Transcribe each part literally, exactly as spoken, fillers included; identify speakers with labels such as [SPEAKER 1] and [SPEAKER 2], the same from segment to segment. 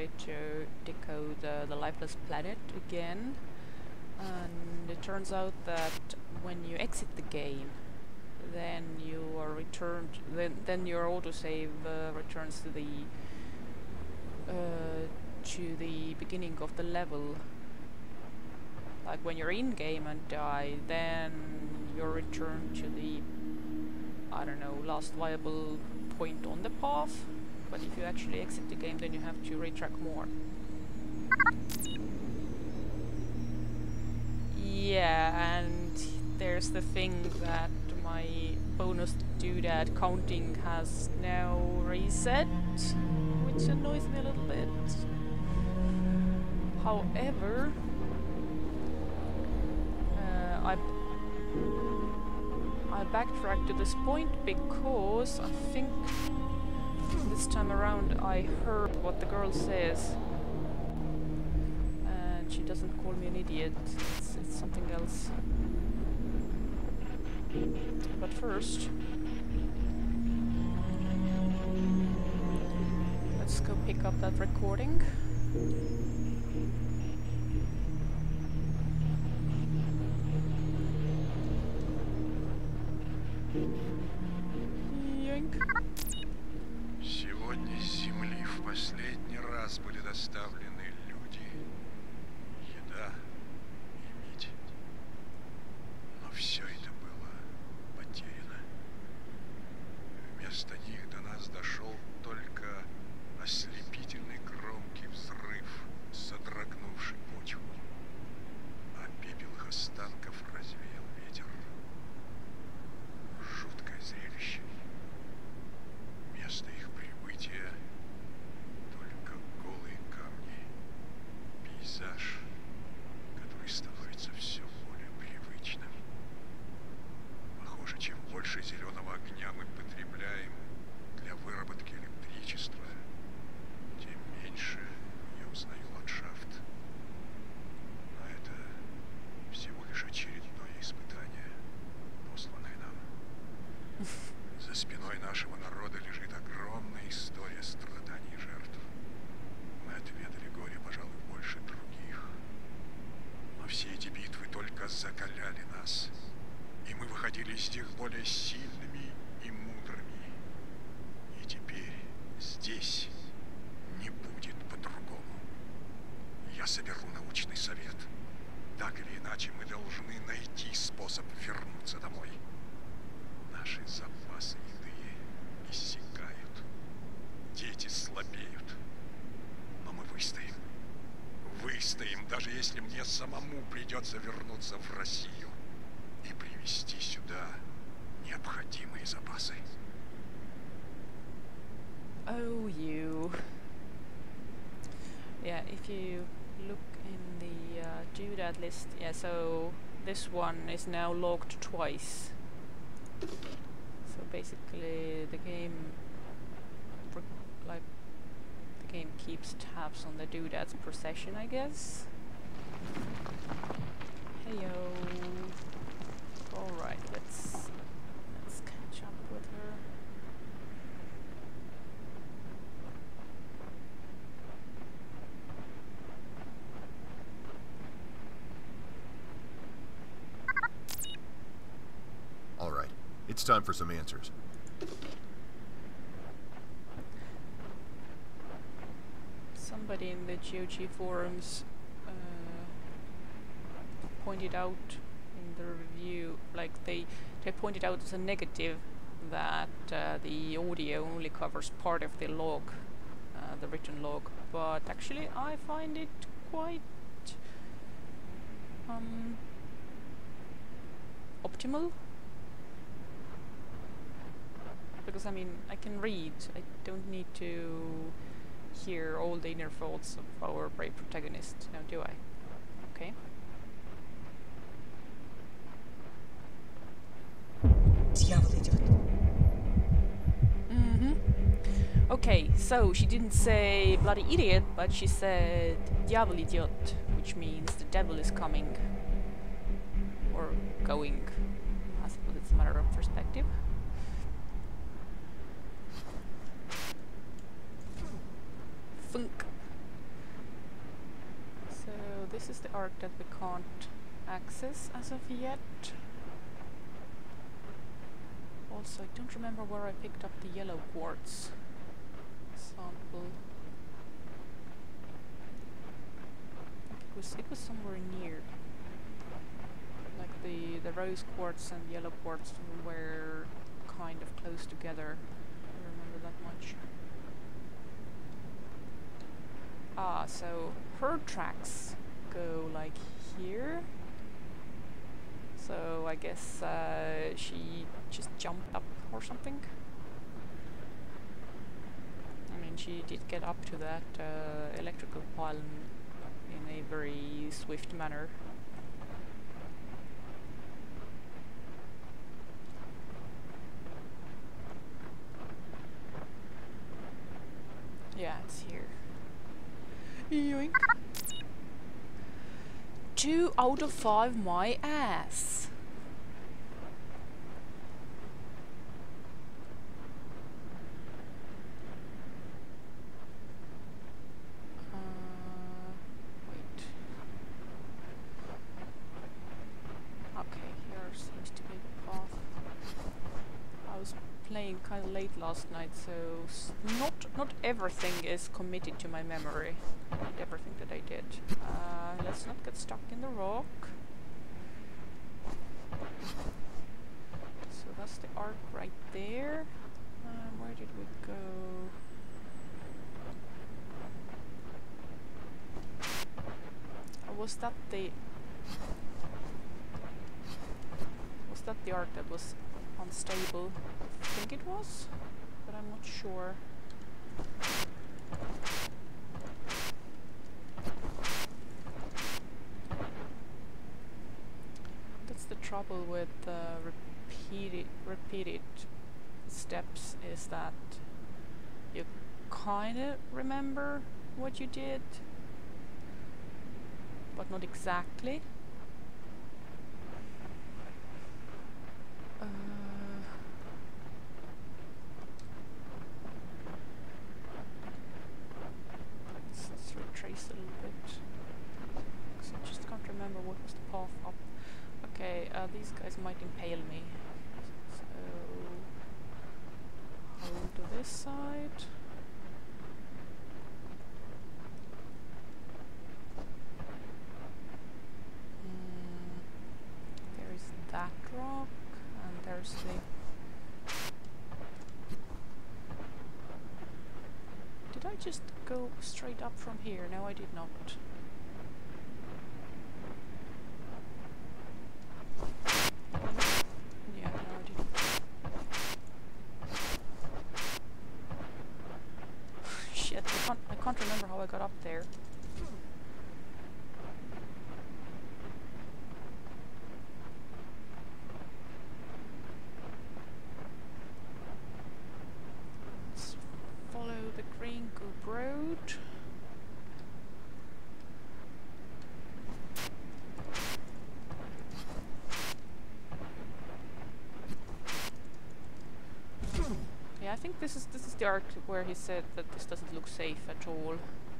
[SPEAKER 1] try to decode uh, the lifeless planet again, and it turns out that when you exit the game, then you are returned. Then then your autosave uh, returns to the uh, to the beginning of the level. Like when you're in game and die, then you're returned to the, I don't know, last viable point on the path. But if you actually exit the game, then you have to retrack more. Yeah, and there's the thing that my bonus doodad counting has now reset, which annoys me a little bit. However, uh, I I backtracked to this point because I think this time around I heard what the girl says, and she doesn't call me an idiot. It's, it's something else. But first, let's go pick up that recording. Yoink.
[SPEAKER 2] Сегодня с Земли в последний раз были доставлены люди, еда и нить. Но все это было потеряно. Вместо них до нас дошел только ослепительный громкий взрыв, содрогнувший почву, а пепел их останков развеял ветер. Жуткое зрелище. Место их прибытия только голые камни, пейзаж, который становится все более привычным. Похоже, чем больше зеленого огня мы потребляем для выработки электричества, тем меньше я узнаю ландшафт. Но это всего лишь очередное испытание, посланное нам. За спиной нашего народа лежит огромная история страданий и жертв. Мы отведали горе, пожалуй, больше других. Но все эти битвы только закаляли нас. И мы выходили из них более сильными и мудрыми. И теперь здесь не будет по-другому. Я соберу научный совет. Так или иначе, мы должны найти способ вернуться домой. Наши запасы еды иссякают. Дети слабеют. Но мы выстоим. Выстоим, даже если мне самому придется вернуться в Россию и привезти сюда необходимые запасы.
[SPEAKER 1] Oh, you. Yeah, if you look in the uh, doodad list, yeah, so this one is now logged twice. So basically the game, like, the game keeps tabs on the doodads per session, I guess. Heyo. Alright, let's let's catch up with her.
[SPEAKER 3] All right, it's time for some answers.
[SPEAKER 1] Somebody in the G O G forums uh, pointed out in the review, like they they pointed out as a negative that uh, the audio only covers part of the log, uh, the written log, but actually I find it quite um, optimal. Because I mean, I can read, I don't need to hear all the inner thoughts of our brave protagonist, now do I? Okay. Mm-hmm. Okay, so she didn't say bloody idiot, but she said Djävul idiot, which means the devil is coming. Or going. I suppose it's a matter of perspective. Funk. this is the arc that we can't access as of yet. Also, I don't remember where I picked up the yellow quartz sample. I think it was it was somewhere near. Like the the rose quartz and yellow quartz were kind of close together. I remember that much. Ah, so her tracks go like here. So I guess uh, she just jumped up or something. I mean, she did get up to that uh, electrical pile in a very swift manner. Yeah, it's here. Yoink. Two out of five, my ass. Uh, wait. Okay, here seems to be the path. I was playing kind of late last night, so s not not everything is committed to my memory. Not everything that I did. Uh, let's not get stuck in the rock. So that's the arc right there. Um, where did we go? Or was that the was that the arc that was unstable? I think it was, but I'm not sure. That's the trouble with uh, repeated repeated steps, is that you kind of remember what you did, but not exactly. Uh, let's, let's retrace a little bit, because I just can't remember what was the path up. Okay, uh, these guys might impale me, so hold to this side. Mm, there is that rock, and there's the... Did I just go straight up from here? No, I did not. Yeah, no, I didn't. Shit, I can't, I can't remember how I got up there. Let's follow the Green Goop Road. Yeah, I think this is this is the arc where he said that this doesn't look safe at all.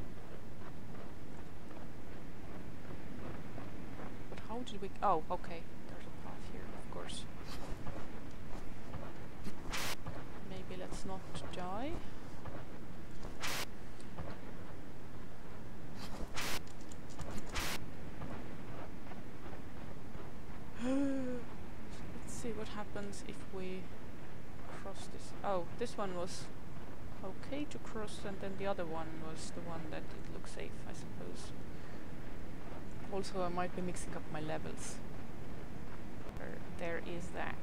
[SPEAKER 1] But how did we... Oh, okay. There's a path here, of course. Maybe let's not die. Let's see what happens if we cross this. Oh, this one was okay to cross, and then the other one was the one that didn't look safe, I suppose. Also, I might be mixing up my levels. There, there is that.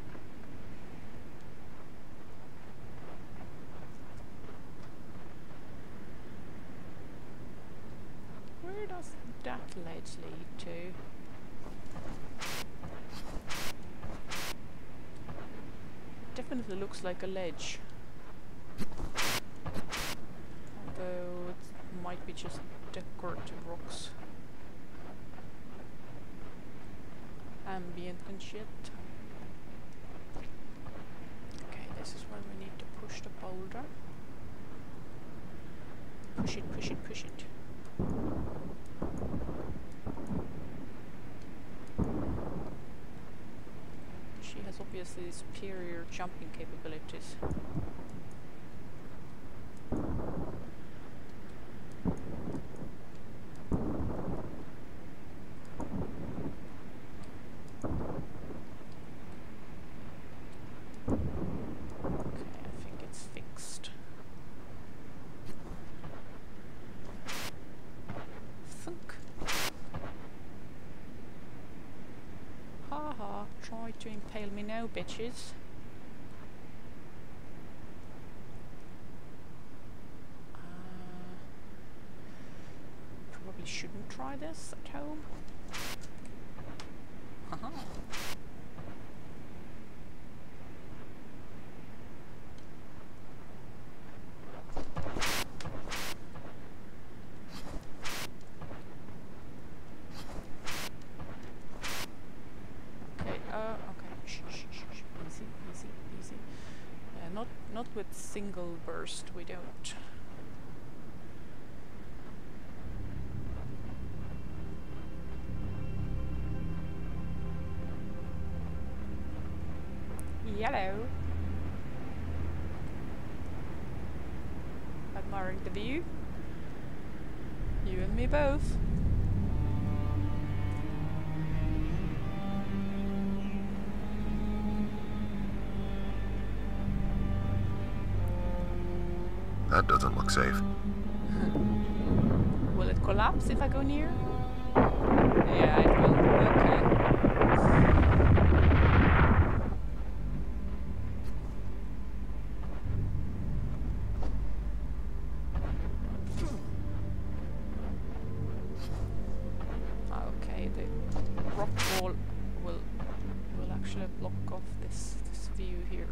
[SPEAKER 1] Where does that ledge lead to? Definitely looks like a ledge, although it might be just decorative rocks, ambient and shit. Okay, this is where we need to push the boulder. Push it, push it, push it. obviously superior jumping capabilities. Okay, I think it's fixed. Thunk. Haha, try to impale me now, bitches. Uh, probably shouldn't try this at home. Haha. Not with single burst, we don't. Yellow. Admiring the view. You and me both.
[SPEAKER 3] That doesn't look safe.
[SPEAKER 1] Will it collapse if I go near? Yeah, it will. Okay. Okay, the rock wall will will actually block off this this view here.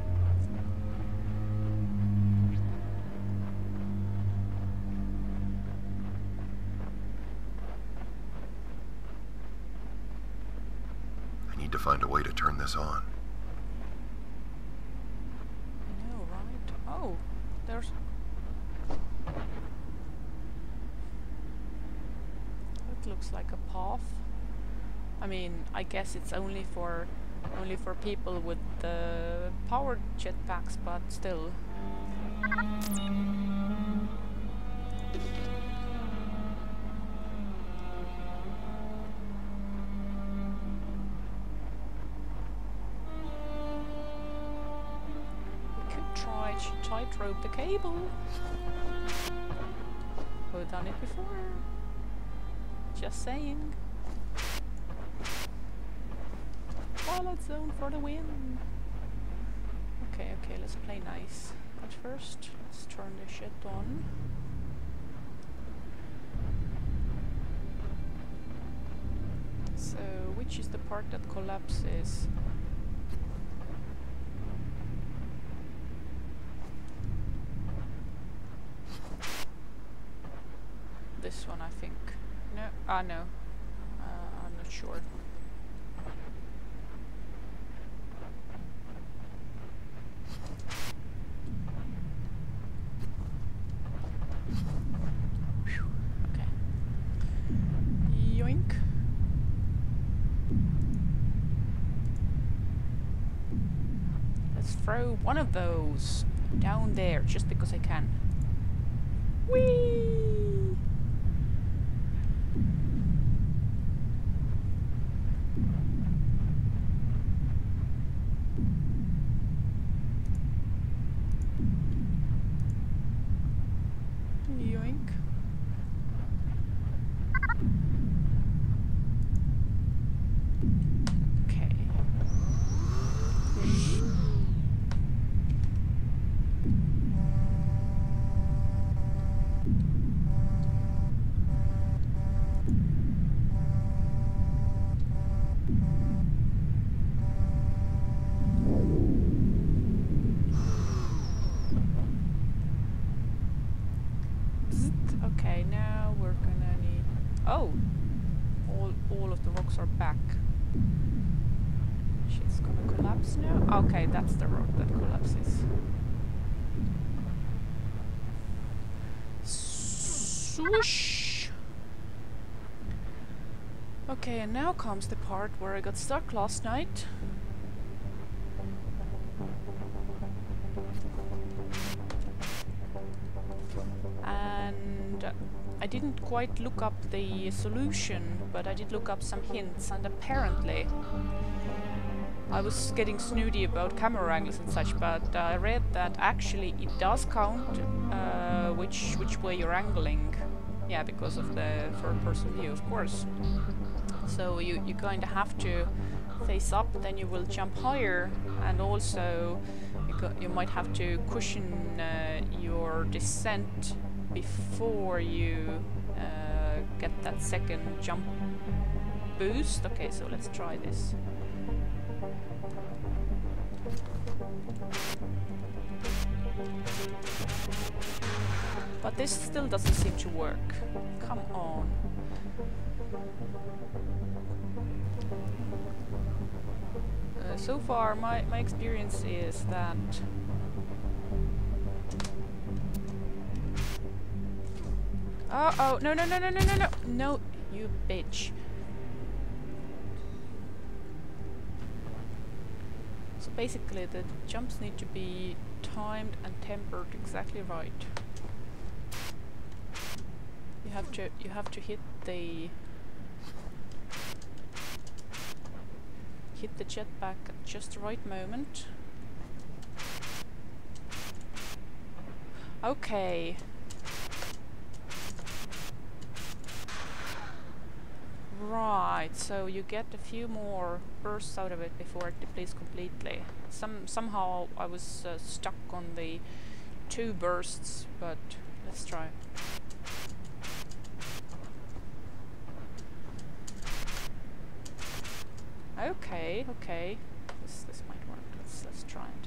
[SPEAKER 3] To find a way to turn this on.
[SPEAKER 1] I know, right? Oh, there's... It looks like a path. I mean, I guess it's only for only for people with the powered jetpacks, but still. Tightrope the cable. We've done it before. Just saying. Twilight Zone for the win. Okay, okay, let's play nice. But first, let's turn this shit on. So, which is the part that collapses? This one, I think. No, ah, no. Uh, I'm not sure. Whew. Okay. Yoink. Let's throw one of those down there, just because I can. Whee! Okay, now we're gonna need... Oh! All, all of the rocks are back. Shit's gonna collapse now? Okay, that's the rock that collapses. Swoosh! Okay, and now comes the part where I got stuck last night. And uh, I didn't quite look up the solution, but I did look up some hints, and apparently I was getting snooty about camera angles and such, but uh, I read that actually it does count uh, which which way you're angling. Yeah, because of the third-person view, of course. So you, you kind of have to face up, then you will jump higher, and also you, go you might have to cushion uh, your descent before you uh, get that second jump boost. Okay, so let's try this. But this still doesn't seem to work. Come on. Uh, so far, my, my experience is that Uh oh, no, no, no, no, no, no, no, no, you bitch. So basically, the jumps need to be timed and tempered exactly right. You have to, you have to hit the hit the jetpack at just the right moment. Okay. Right, so you get a few more bursts out of it before it depletes completely. Some somehow I was uh, stuck on the two bursts, but let's try. Okay, okay, this this might work. Let's let's try it.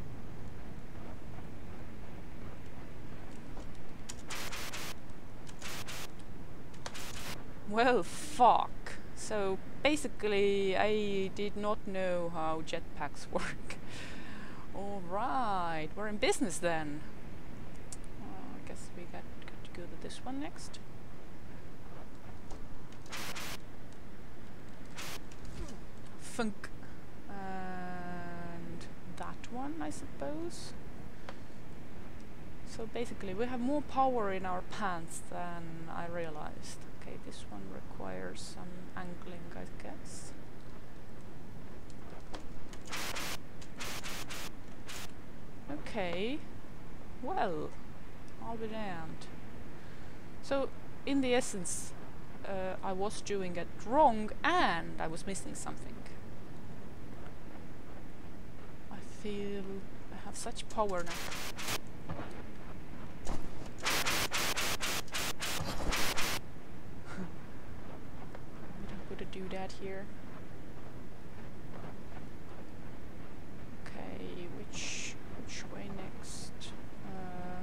[SPEAKER 1] Well, fuck. So basically, I did not know how jetpacks work. All right, we're in business then. Uh, I guess we got, got to go to this one next. Funk. And that one, I suppose. So basically, we have more power in our pants than I realized. Okay, this one requires some angling, I guess. Okay, well, I'll be damned. So, in the essence, uh, I was doing it wrong and I was missing something. I feel I have such power now. To do that here. Okay, which which way next? Uh,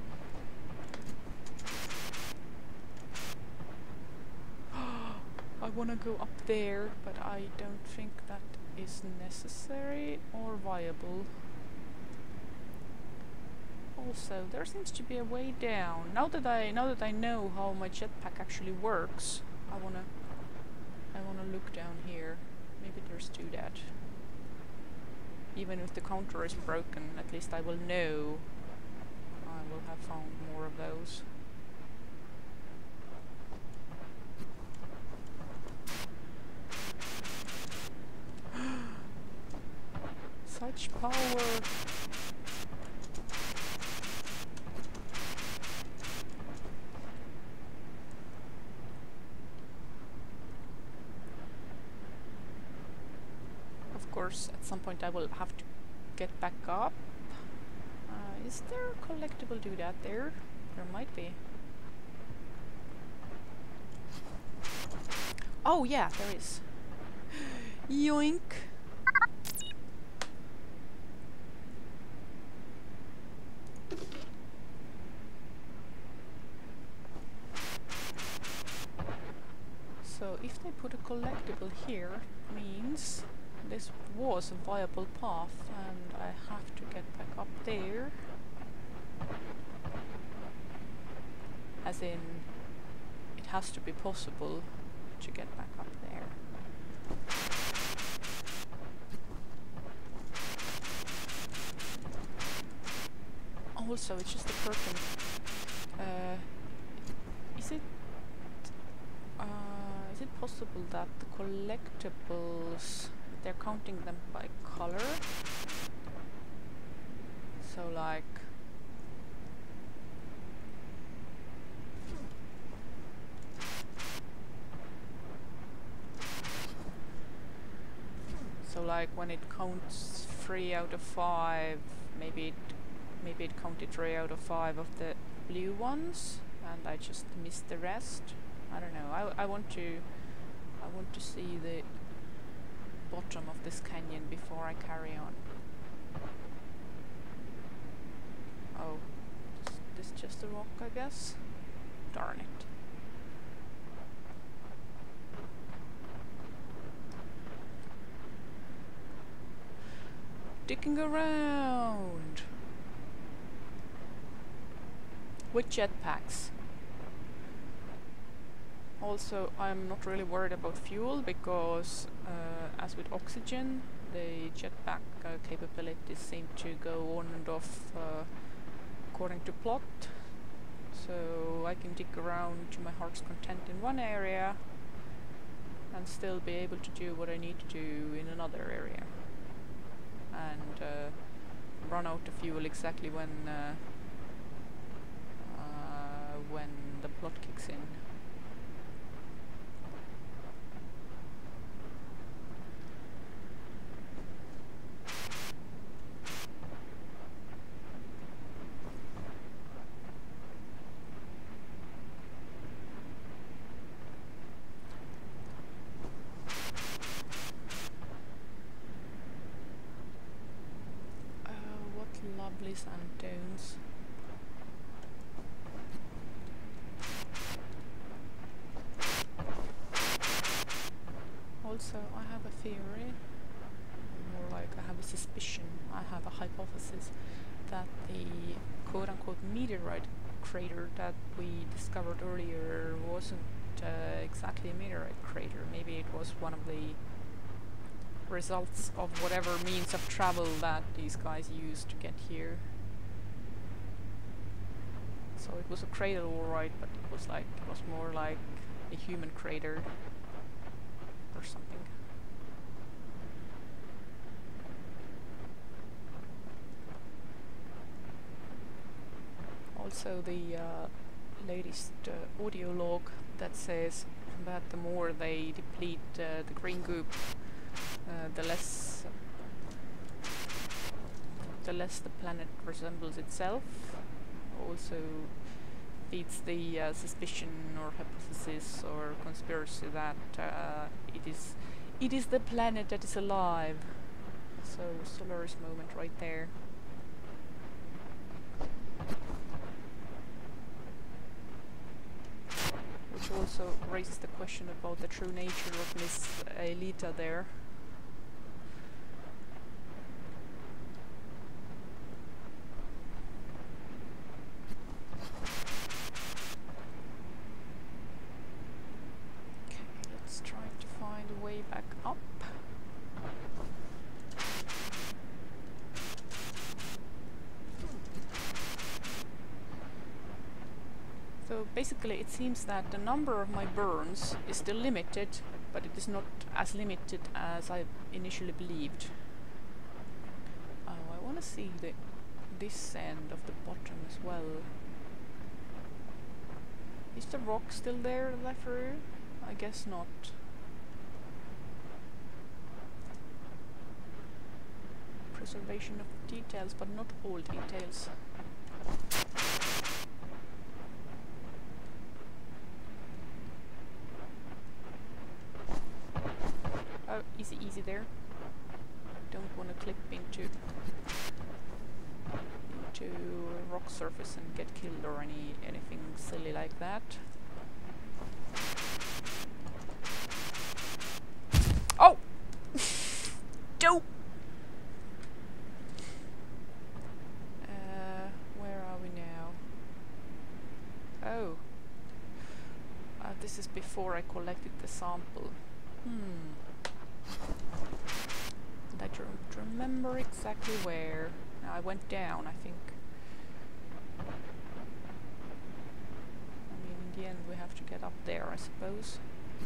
[SPEAKER 1] I want to go up there, but I don't think that is necessary or viable. Also, there seems to be a way down. Now that I now that I know how my jetpack actually works, I wanna. I want to look down here. Maybe there's do that. Even if the counter is broken, at least I will know I will have found more of those. Such power! Of course, at some point I will have to get back up. Uh, is there a collectible doodad there? There might be. Oh yeah, there is. Yoink! So if they put a collectible here, it means this was a viable path and I have to get back up there. As in, it has to be possible to get back up there. so it's just a curtain. Uh, is it uh, is it possible that the collectibles, they're counting them by color? So like so like when it counts three out of five, maybe it maybe it counted three out of five of the blue ones, and I just missed the rest. I don't know. I, I want to I want to see the bottom of this canyon before I carry on. Oh, this, this just a rock, I guess. Darn it. Digging around with jetpacks. Also, I'm not really worried about fuel because, uh, as with oxygen, the jetpack uh, capabilities seem to go on and off uh, according to plot. So I can dig around to my heart's content in one area and still be able to do what I need to do in another area. And uh, run out of fuel exactly when uh, uh, when the plot kicks in. Lovely sand dunes. Also, I have a theory, more like I have a suspicion, I have a hypothesis that the quote-unquote meteorite crater that we discovered earlier wasn't uh, exactly a meteorite crater. Maybe it was one of the results of whatever means of travel that these guys used to get here. So it was a crater alright, but it was like it was more like a human crater or something. Also the uh, latest uh, audio log that says that the more they deplete uh, the green goop, Uh, the less the less the planet resembles itself. Also feeds the uh, suspicion or hypothesis or conspiracy that uh, it is it is the planet that is alive. So Solaris moment right there. Which also raises the question about the true nature of Miss Aelita there. So basically it seems that the number of my burns is still limited, but it is not as limited as I initially believed. Oh, I want to see the this end of the bottom as well. Is the rock still there that I threw? I guess not. Preservation of details, but not all details. Oh, easy, easy there. Don't want to clip into into a rock surface and get killed or any anything silly like that. Oh, dope. Uh, where are we now? Oh, uh, this is before I collected the sample. Hmm. I don't remember exactly where. I went down, I think. the end we have to get up there, I suppose.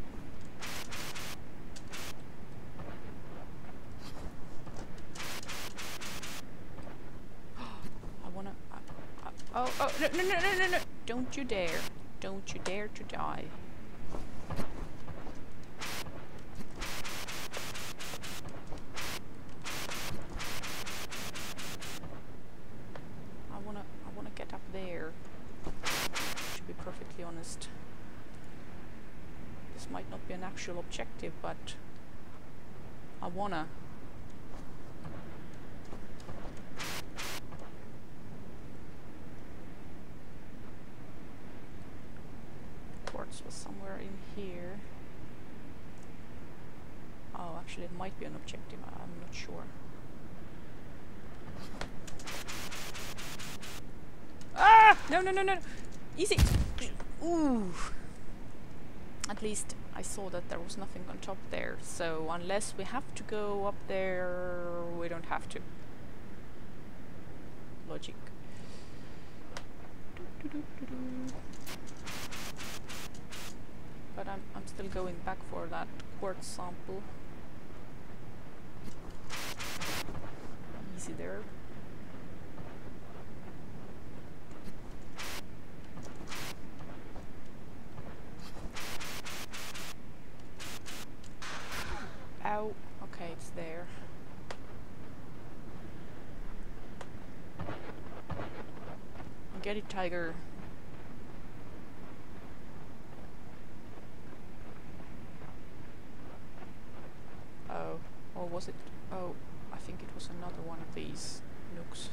[SPEAKER 1] I wanna... I, I, oh, oh, no, no, no, no, no, no! Don't you dare. Don't you dare to die. I wanna, I wanna get up there. To be perfectly honest. This might not be an actual objective, but I wanna. Quartz was somewhere in here. Oh, actually it might be an objective, I'm not sure. Ah! No, no, no, no! Easy! Ooh! At least I saw that there was nothing on top there, so unless we have to go up there, we don't have to. Logic. Doo -doo -doo -doo -doo. But I'm, I'm still going back for that quartz sample. Easy there. Ow. Okay, it's there. Get it, tiger. Oh, or was it? Oh, I think it was another one of these nooks.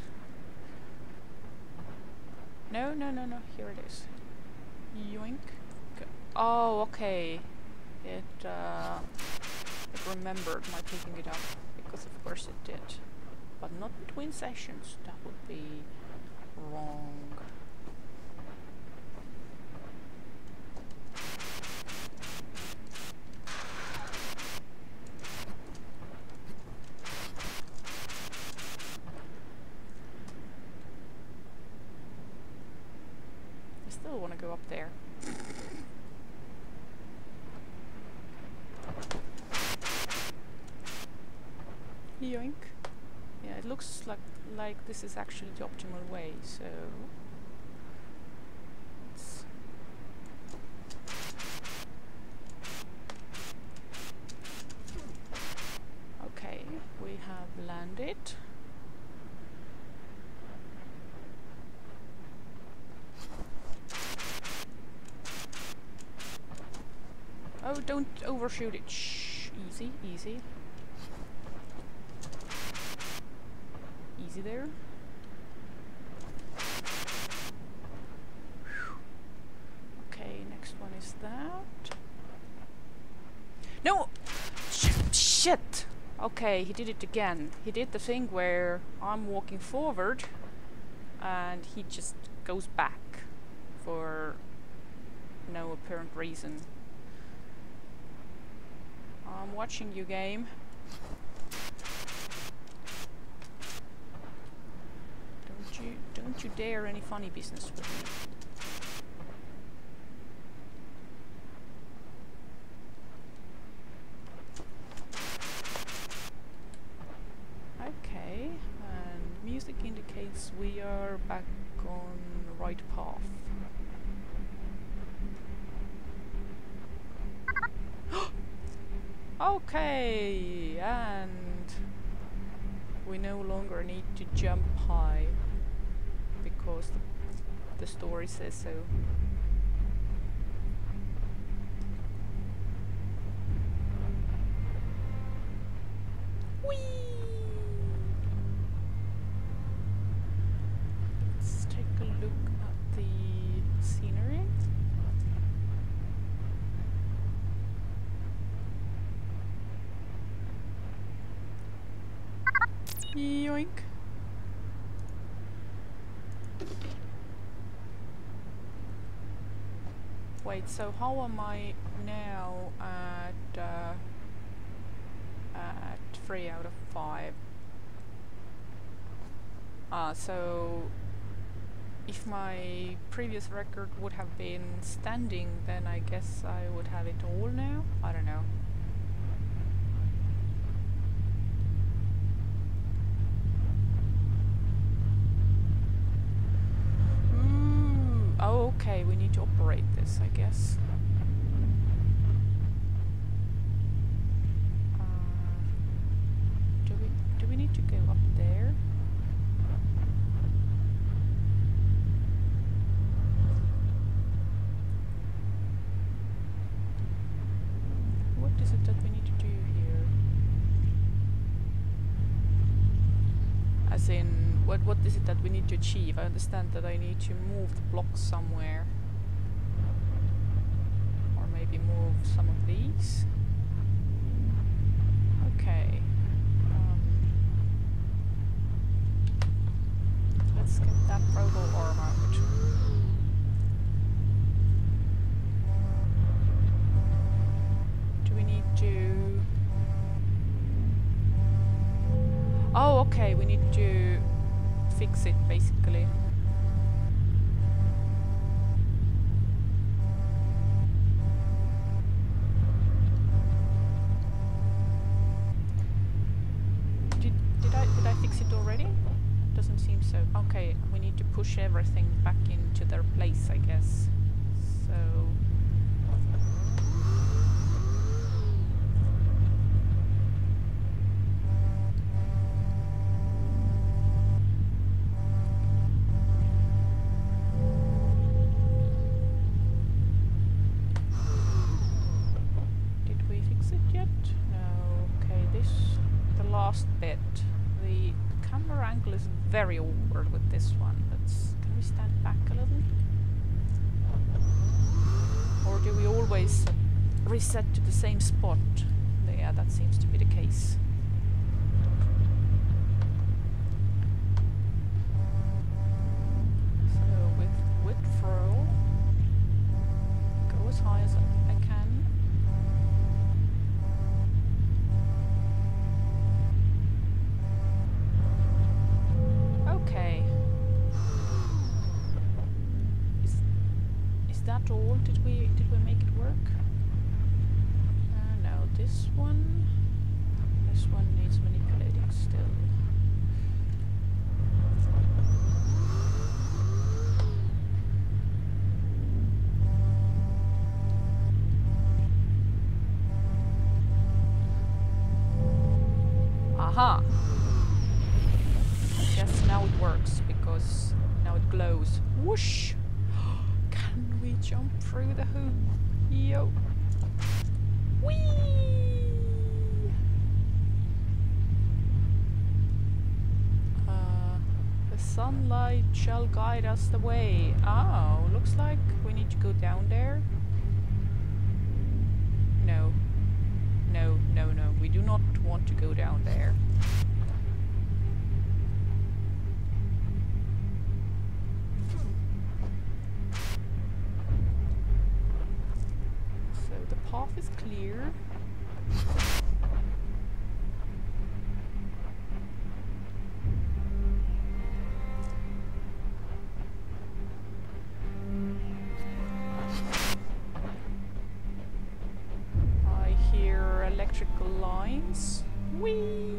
[SPEAKER 1] No, no, no, no. Here it is. Yoink. Go. Oh, okay. It, uh, it remembered my picking it up, because of course it did. But not between sessions. That would be wrong. I still want to go up there. Yoink. Yeah, it looks like like this is actually the optimal way, so let's okay, we have landed. Oh, don't overshoot it. Shh, easy, easy. Easy there. Whew. Okay, next one is that. No! Sh shit! Okay, he did it again. He did the thing where I'm walking forward and he just goes back for no apparent reason. I'm watching you, game. Don't you, don't you dare any funny business with me. Okay, and music indicates we are back on the right path. Okay, and we no longer need to jump high because the, the story says so. Whee! Let's take a look at the scenery. Yoink. Wait, so how am I now at uh, at three out of five? Ah, so if my previous record would have been standing, then I guess I would have it all now. I don't know. Ooh. Oh, okay, we need to operate this, I guess. Uh, do we do we need to go up there? What is it that we need to do here? As in, what what is it that we need to achieve? I understand that I need to move the blocks somewhere. Or maybe move some of these. Okay. Um, let's get that robo arm out. Do we need to... Oh, okay, we need to fix it, basically. Did, did I did I fix it already? Doesn't seem so. Okay, we need to push everything back into their place, I guess. So... bit. The camera angle is very awkward with this one. Let's... Can we stand back a little? Or do we always reset to the same spot? Yeah, that seems to be the case. So with width roll, go as high as I can. Okay. Is is that all? Did we did we make it work? Uh, no, this one. This one needs manipulating still. Aha! Yes, now it works because now it glows. Whoosh! Can we jump through the hoop? Yo! Whee! Uh, the sunlight shall guide us the way. Oh, looks like we need to go down there. No. No, no, no. We do not want to go down there. So the path is clear. I hear electrical lines. Whee!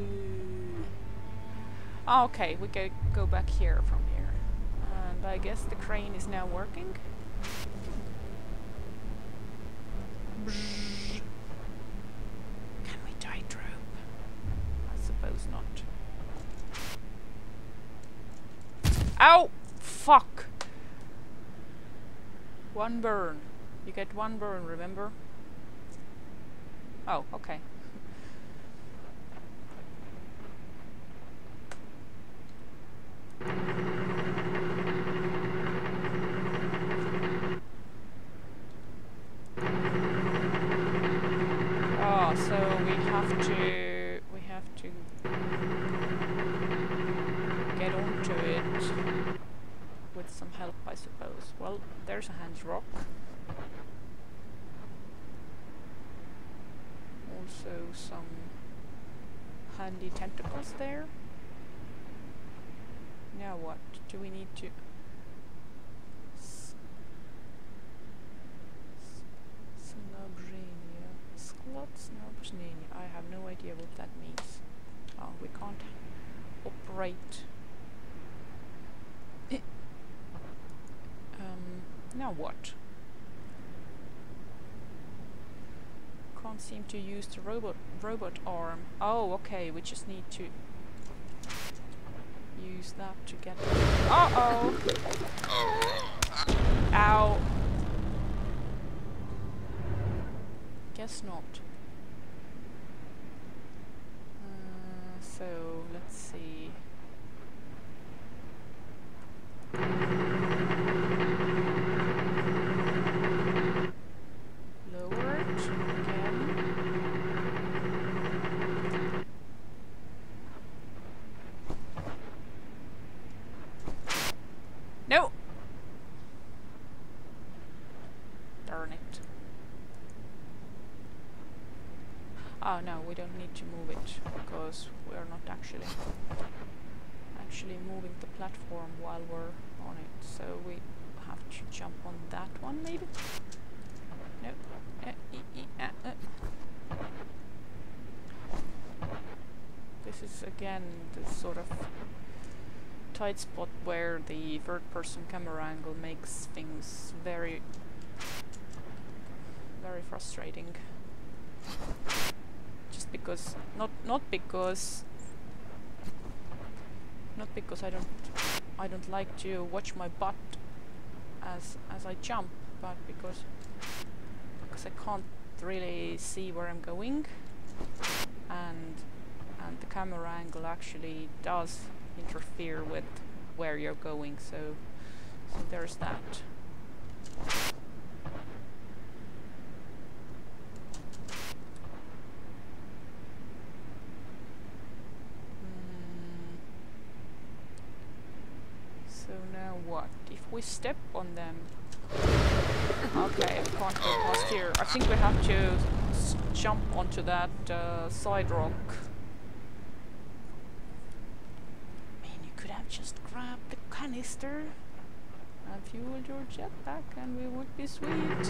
[SPEAKER 1] Ah, okay, we go go back here from here. And I guess the crane is now working. Brrr. Can we tightrope? I suppose not. Ow! Fuck! One burn. You get one burn, remember? Oh, okay. Oh, so we have to... we have to... get onto it with some help, I suppose. Well, there's a hand rock. Also some handy tentacles there. Now what? Do we need to... idea what that means. Oh, we can't operate. um, now what? Can't seem to use the robot robot arm. Oh, okay, we just need to use that to get... Uh-oh! Ow! Guess not. Uh, so, let's see. Lower it again. No! Darn it. Oh no, we don't need to move it because we're not actually actually moving the platform while we're on it. So we have to jump on that one maybe? No. Uh, e e uh, uh. This is again the sort of tight spot where the third person camera angle makes things very very frustrating. Just because not not because not because I don't I don't like to watch my butt as as I jump, but because because I can't really see where I'm going, and and the camera angle actually does interfere with where you're going, so so there's that. Mm. So now what? If we step on them... Okay, we can't go past here. I think we have to s jump onto that uh, side rock. Just grab the canister and fuel your jetpack and we would be sweet.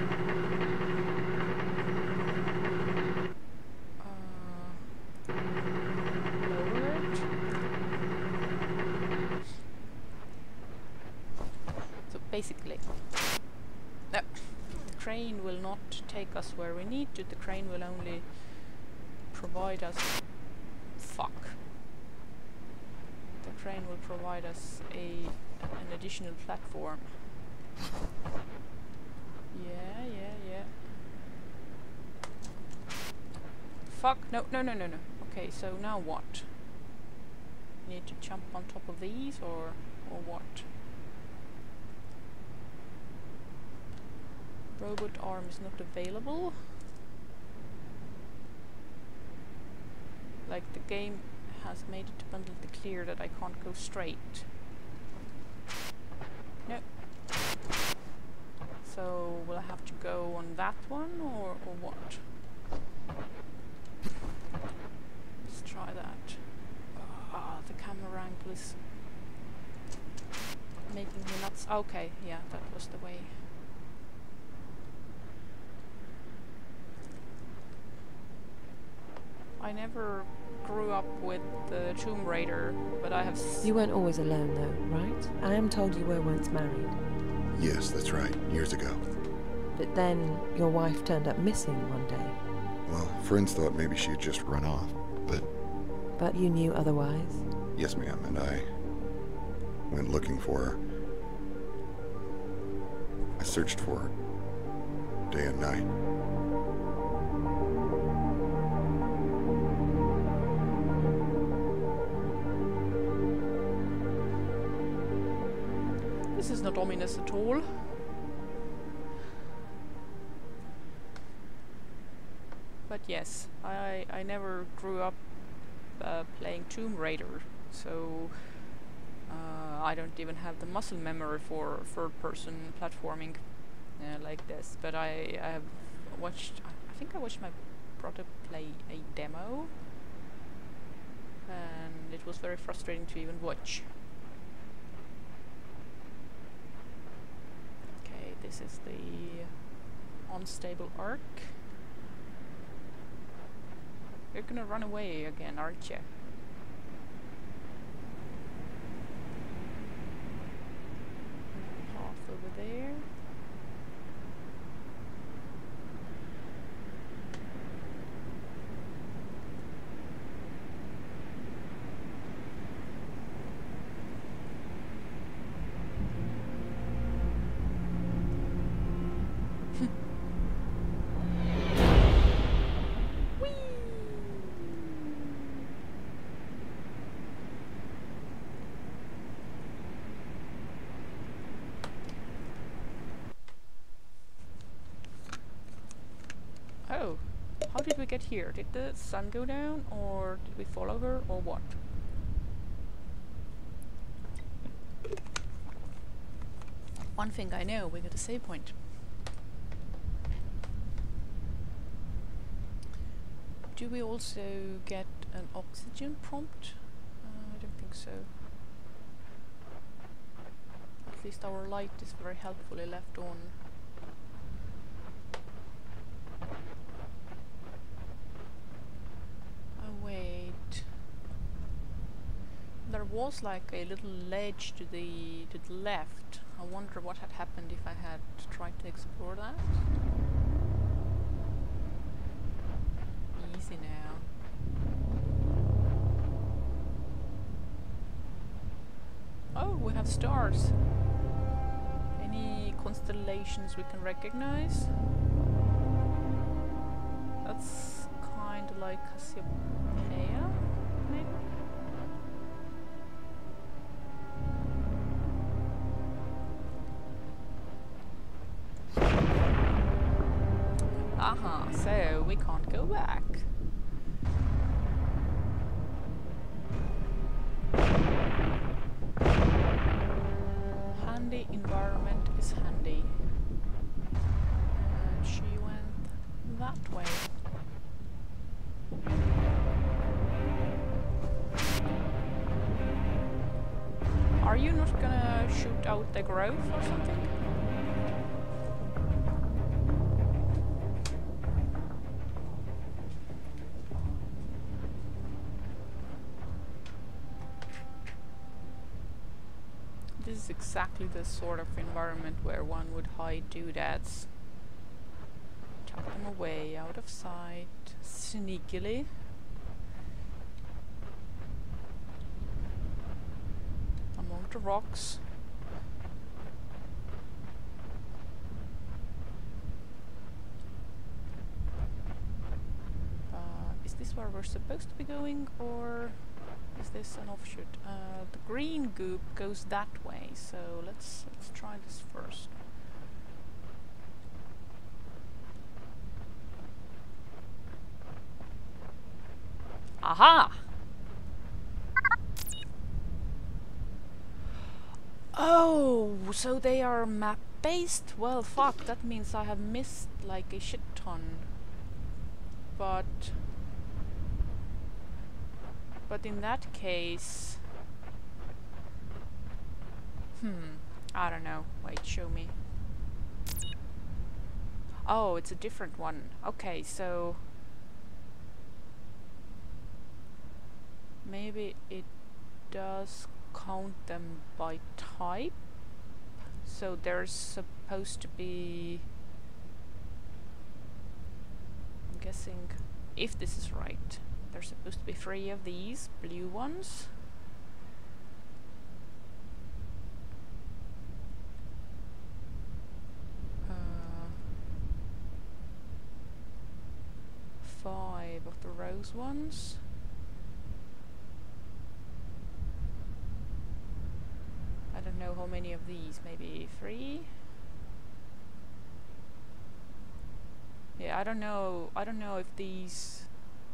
[SPEAKER 1] Uh, lower it. So basically, no, the crane will not take us where we need to. The crane will only provide us... Fuck. The crane will provide us a an additional platform. Yeah, yeah, yeah. Fuck, no, no, no, no, no. Okay, so now what? Need to jump on top of these or or what? Robot arm is not available. Like the game has made it abundantly clear that I can't go straight. No. So will I have to go on that one or, or what? Let's try that. Ah, the camera angle is making me nuts. Okay, yeah, that was the way. I never grew up with the Tomb Raider, but I have... S
[SPEAKER 4] you weren't always alone though, right? I am told you were once married.
[SPEAKER 3] Yes, that's right. Years ago.
[SPEAKER 4] But then your wife turned up missing one day.
[SPEAKER 3] Well, friends thought maybe she had just run off, but...
[SPEAKER 4] But you knew otherwise?
[SPEAKER 3] Yes, ma'am, and I went looking for her. I searched for her day and night.
[SPEAKER 1] This is not ominous at all. But yes, I I never grew up uh, playing Tomb Raider, so uh, I don't even have the muscle memory for third-person platforming uh, like this. But I I have watched. I think I watched my brother play a demo, and it was very frustrating to even watch. This is the unstable arc. You're gonna run away again, aren't you? Path over there. Oh, how did we get here? Did the sun go down, or did we follow her, or what? One thing I know, we got a save point. Do we also get an oxygen prompt? Uh, I don't think so. At least our light is very helpfully left on. Wait, there was like a little ledge to the to the left. I wonder what had happened if I had tried to explore that. Easy now. Oh, we have stars. Any constellations we can recognize? That's kind of like Cassiopeia, maybe? Aha, so we can't go back. Handy environment is handy. And she went that way. Are you not gonna shoot out the grove or something? This is exactly the sort of environment where one would hide doodads. Tuck them away, out of sight, sneakily. Among the rocks. Uh, is this where we're supposed to be going, or is this an offshoot? Uh, the green goop goes that way, so let's let's try this first. Aha! Oh, so they are map-based? Well, fuck, that means I have missed like a shit ton. But... But in that case... Hmm, I don't know. Wait, show me. Oh, it's a different one. Okay, so... Maybe it does count them by type. So there's supposed to be... I'm guessing, if this is right, there's supposed to be three of these blue ones. Uh, five of the rose ones. I don't know how many of these, maybe three? Yeah, I don't know, I don't know if these...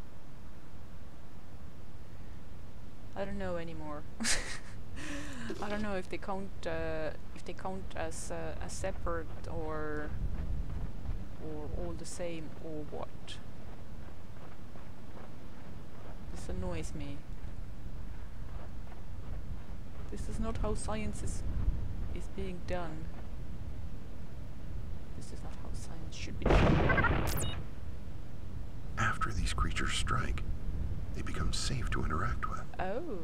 [SPEAKER 1] I don't know anymore. I don't know if they count, uh, if they count as, uh, as separate or, or all the same or what. This annoys me. This is not how science is, is being done. This is not how science should be done.
[SPEAKER 3] After these creatures strike, they become safe to interact with.
[SPEAKER 1] Oh.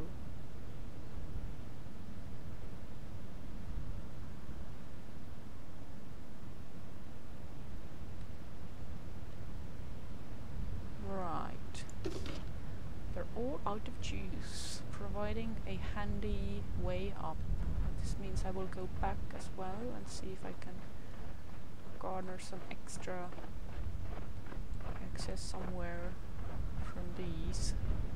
[SPEAKER 1] Right. They're all out of juice, providing a handy way up. This means I will go back as well and see if I can garner some extra access somewhere from these.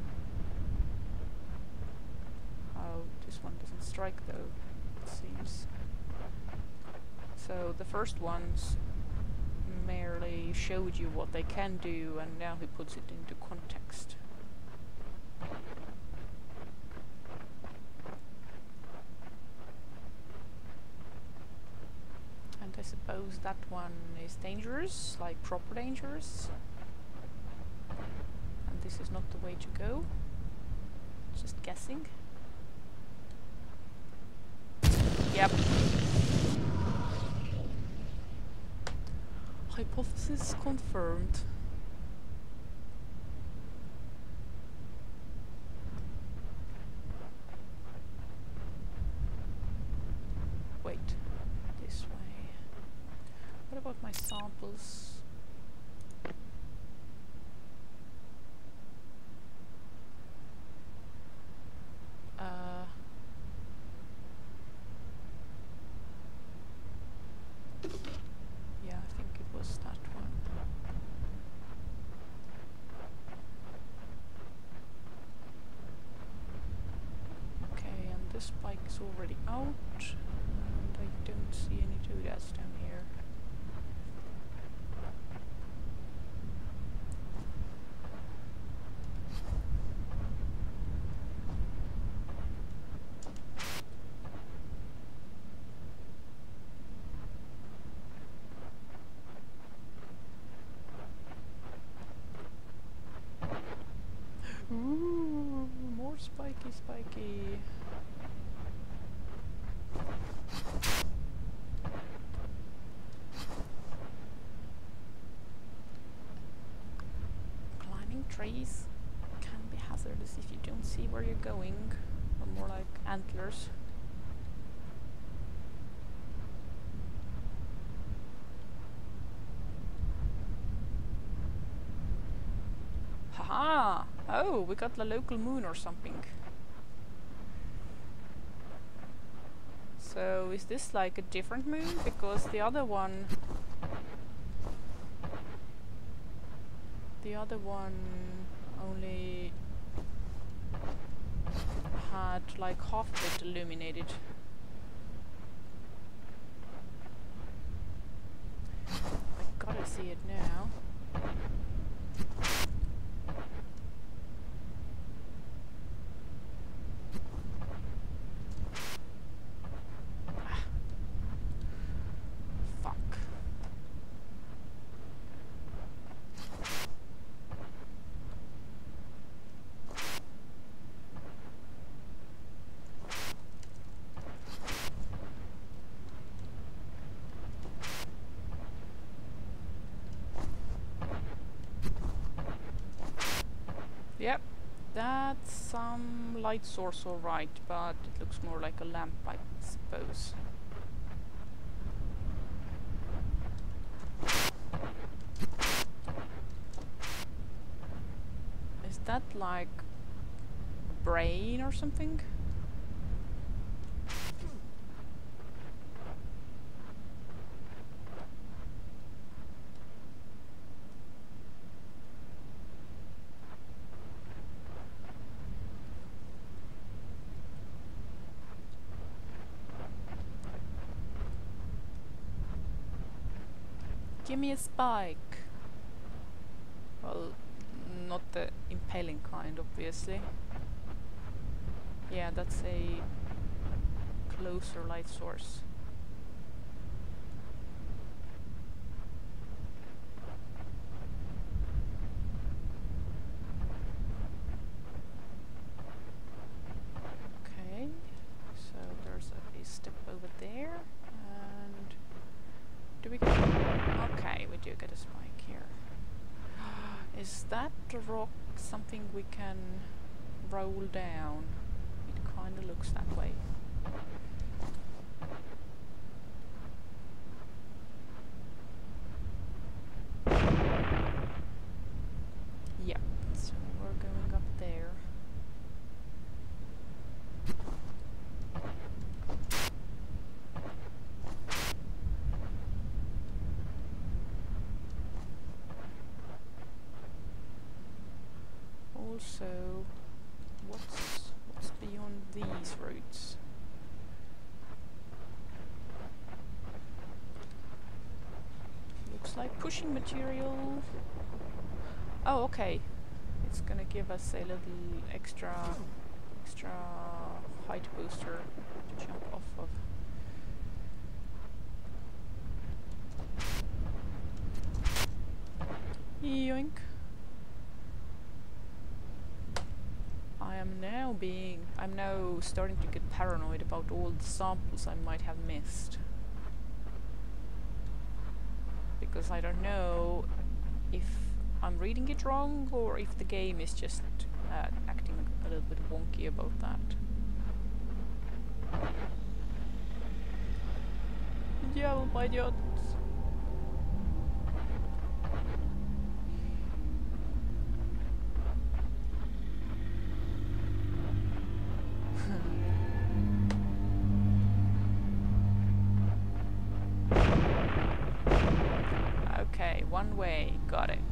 [SPEAKER 1] Oh, this one doesn't strike though, it seems. So the first ones merely showed you what they can do, and now he puts it into context. And I suppose that one is dangerous, like proper dangerous. And this is not the way to go. Just guessing. Yep. Hypothesis confirmed. Wait, this way. What about my samples? Uh, yeah, I think it was that one. Okay, and this bike is already out, and I don't see any Toadas down here. Ooh, more spiky, spiky. Climbing trees can be hazardous if you don't see where you're going, or more like antlers. Haha! Oh, we got the local moon or something. So is this like a different moon? Because the other one... The other one only had like half of it illuminated. I gotta see it now. Yep, that's some light source alright, but it looks more like a lamp, I suppose. Is that like brain or something? Give me a spike. Well, not the impaling kind, obviously. Yeah, that's a closer light source. Okay, so there's a, a step over there, and do we get... Okay, we do get a spike here. Is that the rocks something we can roll down. It kinda looks that way. Yeah, so we're going up there. Also, what's what's beyond these routes? Looks like pushing material. Oh, okay. It's gonna give us a little extra extra height booster to jump off of. Yoink. I am now being... I'm now starting to get paranoid about all the samples I might have missed. Because I don't know if I'm reading it wrong or if the game is just uh, acting a little bit wonky about that. Hjälp, idiot! Okay, one way, got it.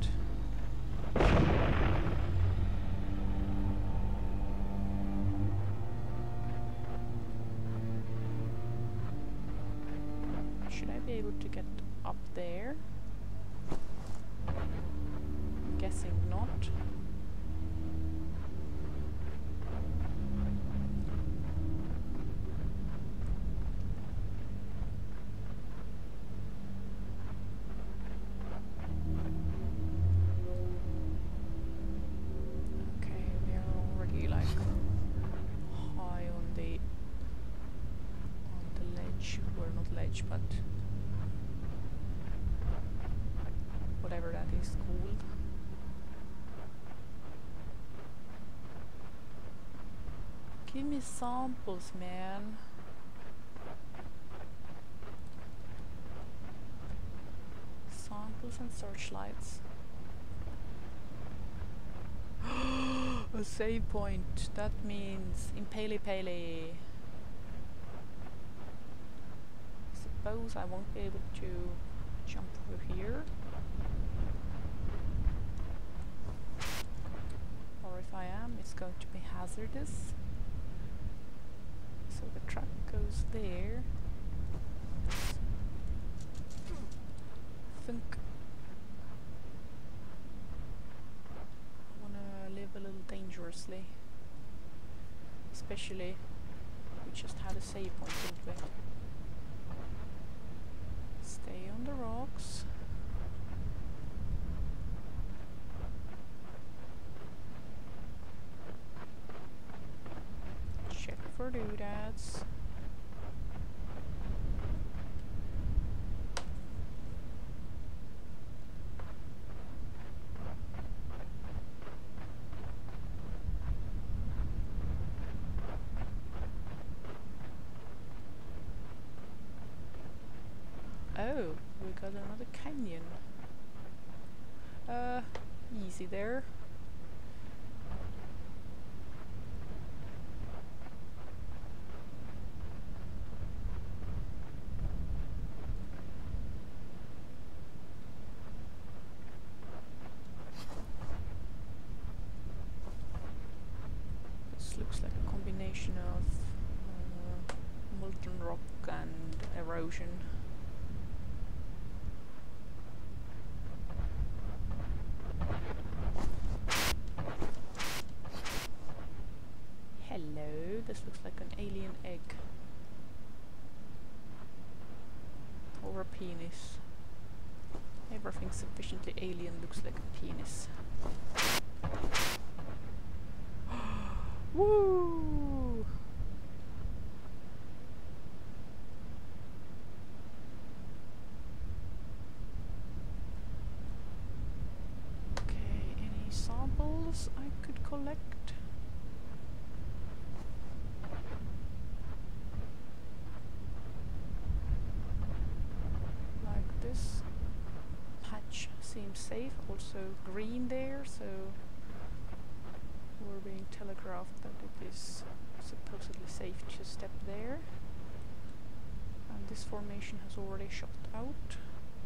[SPEAKER 1] Should I be able to get up there? I'm guessing not. But whatever that is called. Give me samples, man. Samples and searchlights. A save point. That means Impale Pale. Suppose I won't be able to jump over here. Or if I am, it's going to be hazardous. So the truck goes there. Think I wanna live a little dangerously. Especially we just had a save point into it. Stay on the rocks. Check for doodads. Oh, we got another canyon. Uh, easy there. This looks like a combination of uh, molten rock and erosion. Hello, this looks like an alien egg. Or a penis. Everything sufficiently alien looks like a penis. Woo! Okay, any samples? else I could collect? Like this patch seems safe, also green there, so we're being telegraphed that it is supposedly safe to step there. And this formation has already shot out.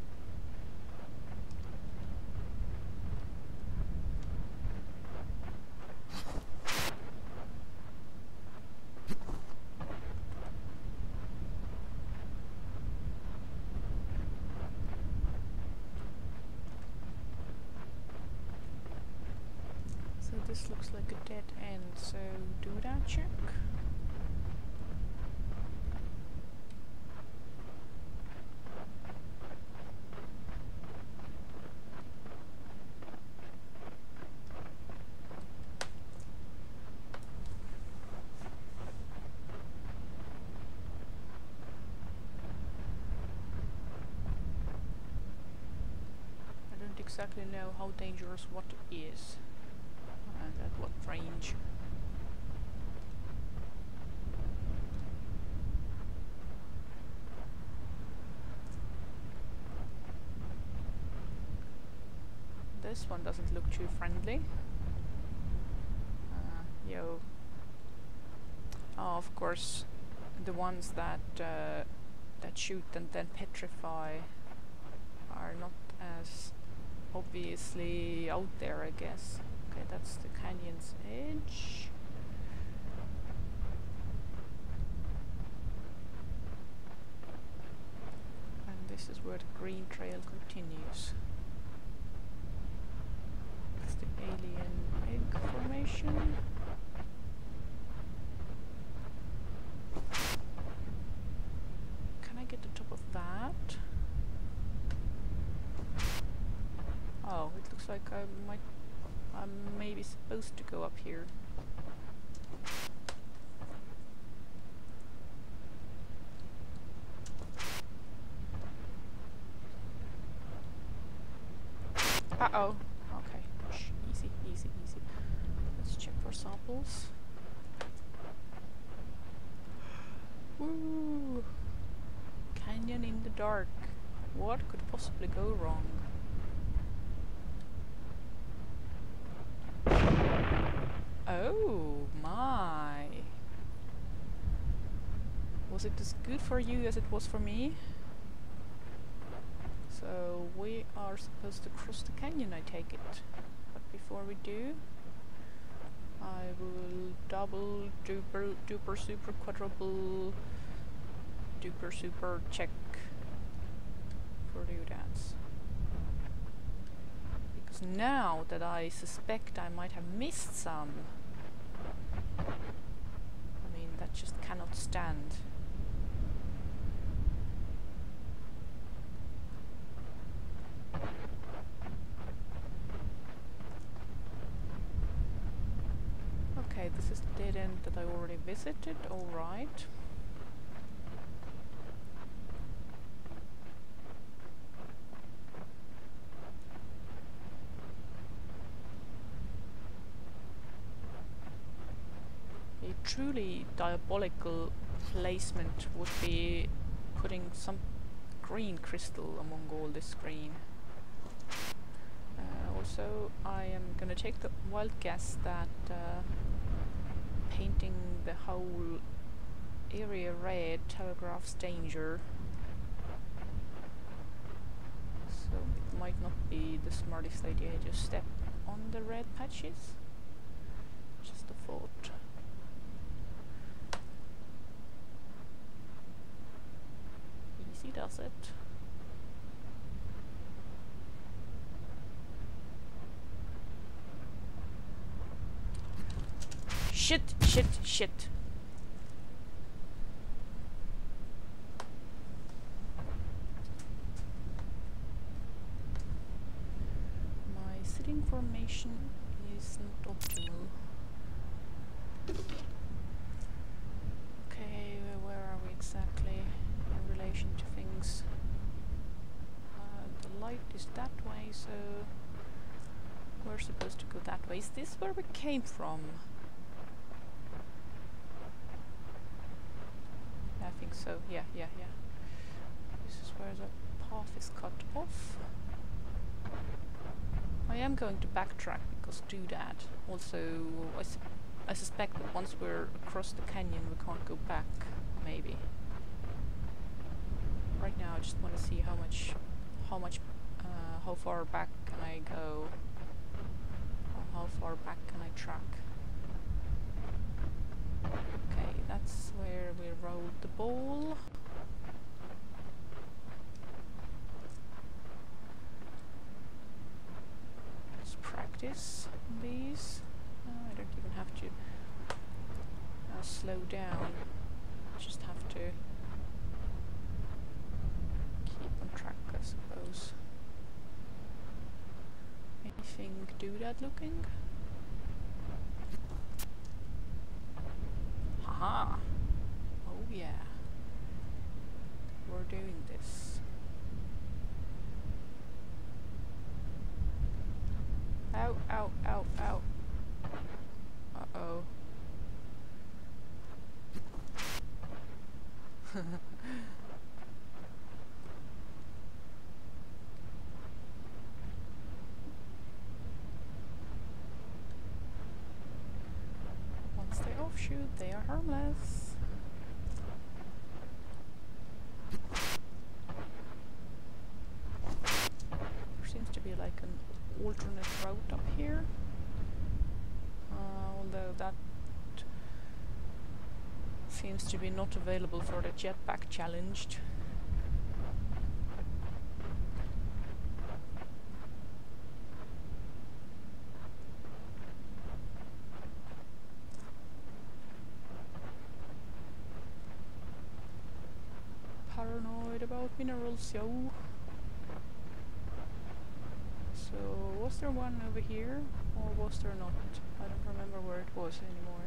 [SPEAKER 1] So this looks like a dead end, so do that check. I don't exactly know how dangerous what is and at what range. This one doesn't look too friendly. Uh, yo. Oh, of course, the ones that uh, that shoot and then petrify are not as obviously out there, I guess. Okay, that's the canyon's edge. And this is where the green trail continues. It's the alien egg formation. Can I get the top of that? Oh, it looks like I might I'm maybe supposed to go up here. Uh-oh. Okay. Shh. Easy, easy, easy. Let's check for samples. Woo! Canyon in the dark. What could possibly go wrong? Oh my! Was it as good for you as it was for me? So we are supposed to cross the canyon, I take it. But before we do, I will double, duper, duper, super, quadruple, duper, super check for doodads. Because now that I suspect I might have missed some, I mean, that just cannot stand. Okay, this is the dead end that I already visited, alright. A truly diabolical placement would be putting some green crystal among all this green. Uh, also, I am gonna take the wild guess that uh, painting the whole area red telegraphs danger. So it might not be the smartest idea to step on the red patches. Just a thought. Easy does it. Shit, shit, shit. My sitting formation is not optimal. Okay, where are we exactly in relation to things? Uh, the light is that way, so we're supposed to go that way. is this where we came from? I think so, yeah, yeah, yeah. This is where the path is cut off. I am going to backtrack because do that. Also, I, su I suspect that once we're across the canyon we can't go back, maybe. Right now I just want to see how much, how much, uh, how far back can I go? How far back can I track? Okay, that's where we rode the ball. Let's practice these. Uh, I don't even have to uh, slow down. I just have to keep on track, I suppose. Anything doodad looking? Haha! Oh yeah. We're doing this. Ow, ow, ow, ow. Uh-oh. Once they offshoot, they are harmless. There seems to be like an alternate route up here. Uh, although that seems to be not available for the jetpack challenged. Paranoid about minerals, yo. So, was there one over here, or was there not? I don't remember where it was anymore.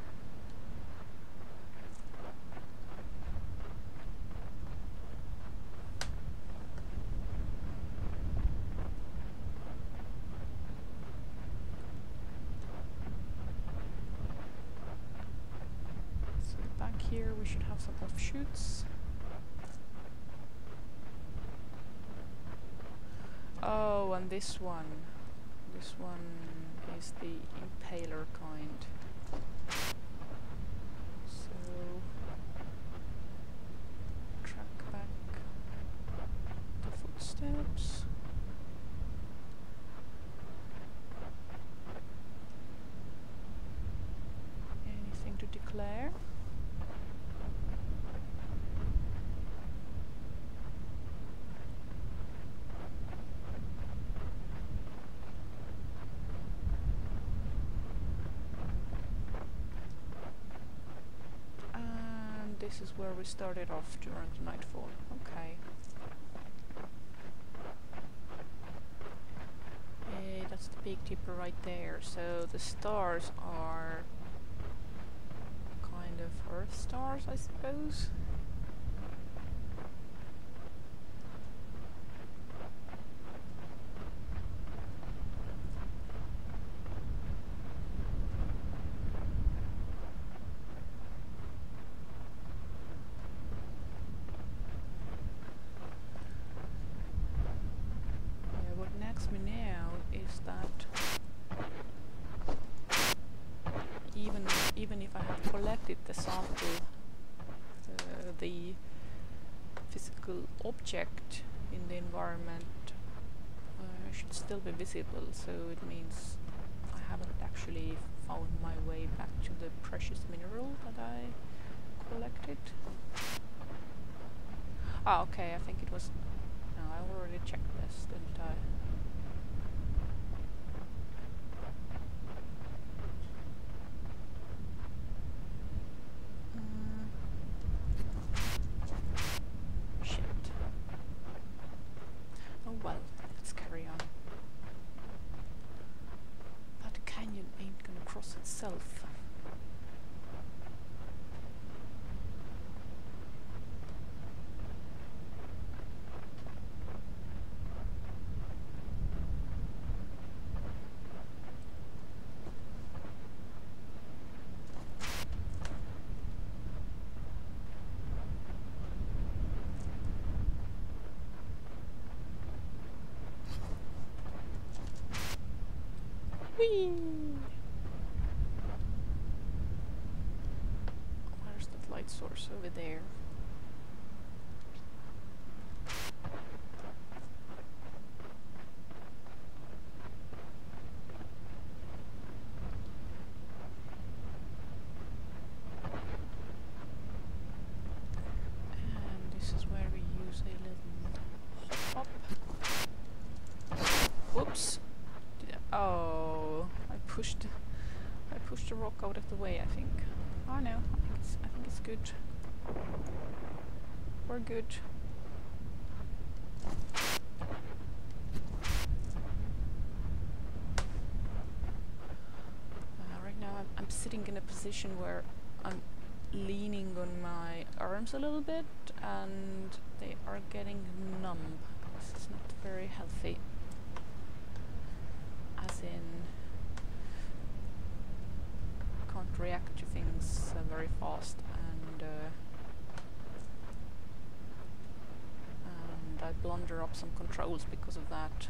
[SPEAKER 1] So back here we should have some offshoots. Oh, and this one. This one is the impaler kind. So, track back the footsteps. Anything to declare? This is where we started off during the nightfall. Okay. Hey, that's the Big Dipper right there. So the stars are kind of Earth stars, I suppose. Me now is that even even if I have collected the sample, uh, the physical object in the environment uh, should still be visible, so it means I haven't actually found my way back to the precious mineral that I collected. Ah, okay, I think it was... no, I already checked this, didn't I? Itself. Whee! Where's that light source? Over there. And this is where we use a little hop hop. Whoops! Did I- oh, I pushed. I pushed the rock out of the way. I think. Oh no, I think it's. I think it's good. We're good. Uh, right now, I'm, I'm sitting in a position where I'm leaning on my arms a little bit, and they are getting numb. This is not very healthy. As in, can't react to things uh, very fast, and uh, and I blunder up some controls because of that.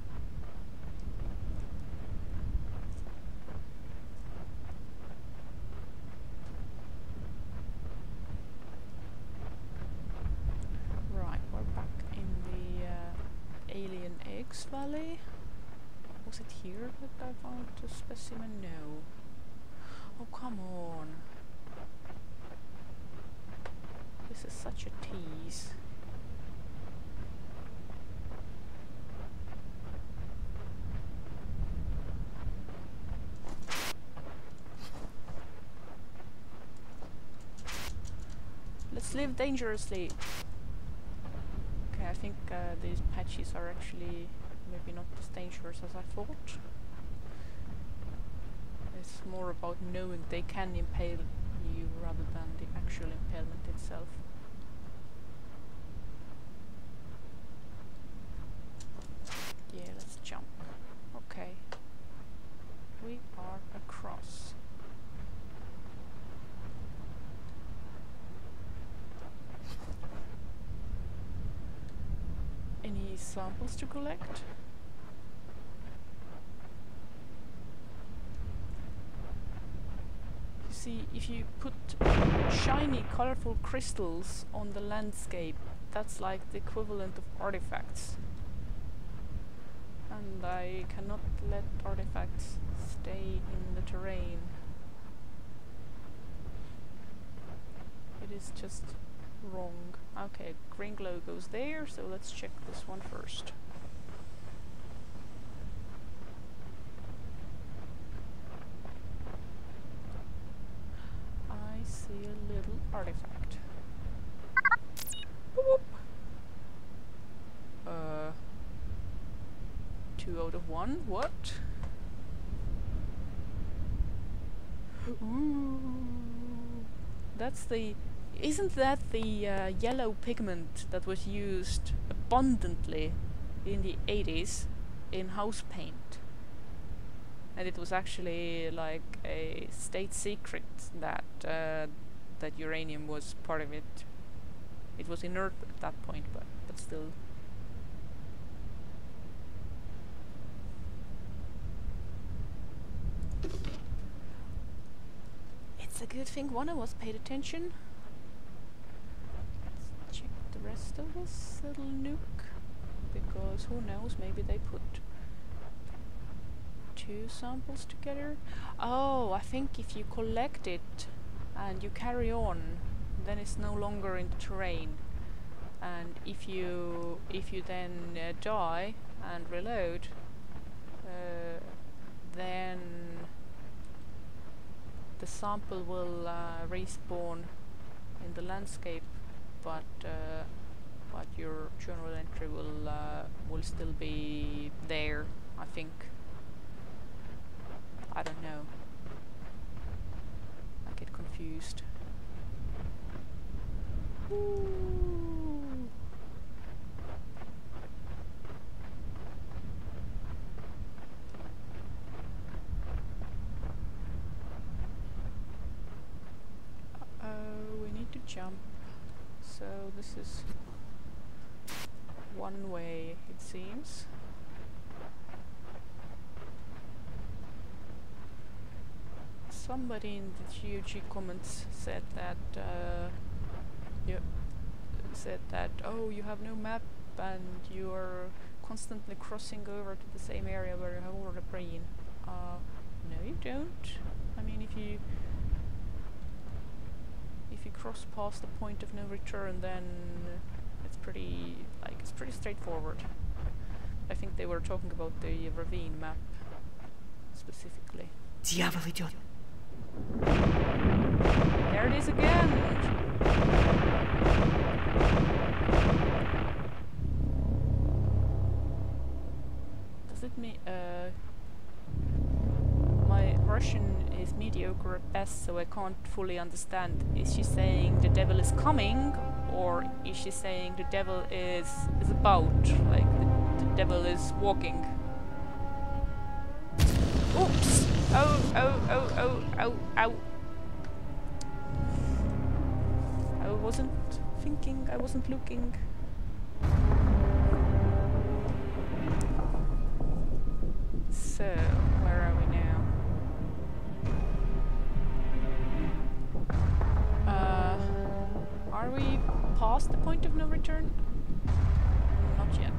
[SPEAKER 1] Right, we're back in the uh, Alien Eggs Valley. Was it here that I found a specimen? No. Oh, come on. This is such a tease. Let's live dangerously. Okay, I think uh, these patches are actually maybe not as dangerous as I thought. It's more about knowing they can impale you rather than the actual impalement itself. Yeah, let's jump. Okay. We are across. Any samples to collect? See, if you put shiny, colorful crystals on the landscape, that's like the equivalent of artifacts. And I cannot let artifacts stay in the terrain. It is just wrong. Okay, green glow goes there, so let's check this one first. I see a little artifact. Whoop. Uh, two out of one. What? Ooh, that's the. Isn't that the uh, yellow pigment that was used abundantly in the eighties in house paint? And it was actually like a state secret that uh, that uranium was part of it. It was inert at that point, but but still. It's a good thing one of us paid attention. Let's check the rest of this little nuke, because who knows, maybe they put two samples together. Oh, I think if you collect it and you carry on, then it's no longer in the terrain. And if you if you then uh, die and reload, uh, then the sample will uh, respawn in the landscape, but uh, but your journal entry will uh, will still be there, I think. I don't know. I get confused. Ooh. Uh oh, we need to jump. So this is one way, it seems. somebody in the G O G comments said that uh, you said that oh, you have no map and you are constantly crossing over to the same area where you have already been. Uh, no, you don't. I mean, if you if you cross past the point of no return, then it's pretty like it's pretty straightforward. I think they were talking about the ravine map specifically.
[SPEAKER 5] Дьявол идет.
[SPEAKER 1] There it is again! Does it mean uh my Russian is mediocre at best, so I can't fully understand. Is she saying the devil is coming, or is she saying the devil is is about, like the, the devil is walking? Oops! Oh, oh, oh, oh, oh, ow. I wasn't thinking, I wasn't looking. So, where are we now? Uh, are we past the point of no return? Not yet.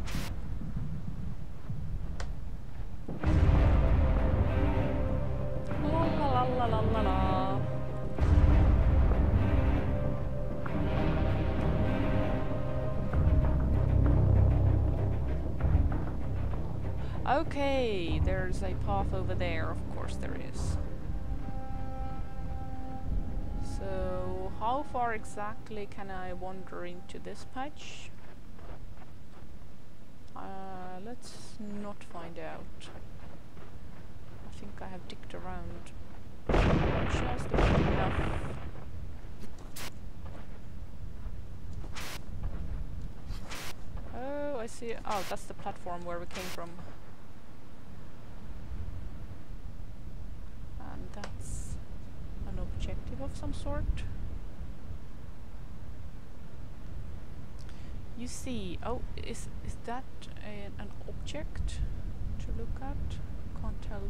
[SPEAKER 1] La la la la la la. Okay, there's a path over there, of course there is. So, how far exactly can I wander into this patch? Uh, let's not find out. I think I have dicked around just about enough. Oh, I see. Oh, that's the platform where we came from. And that's an objective of some sort. You see, oh, is is that a, an object to look at? Can't tell.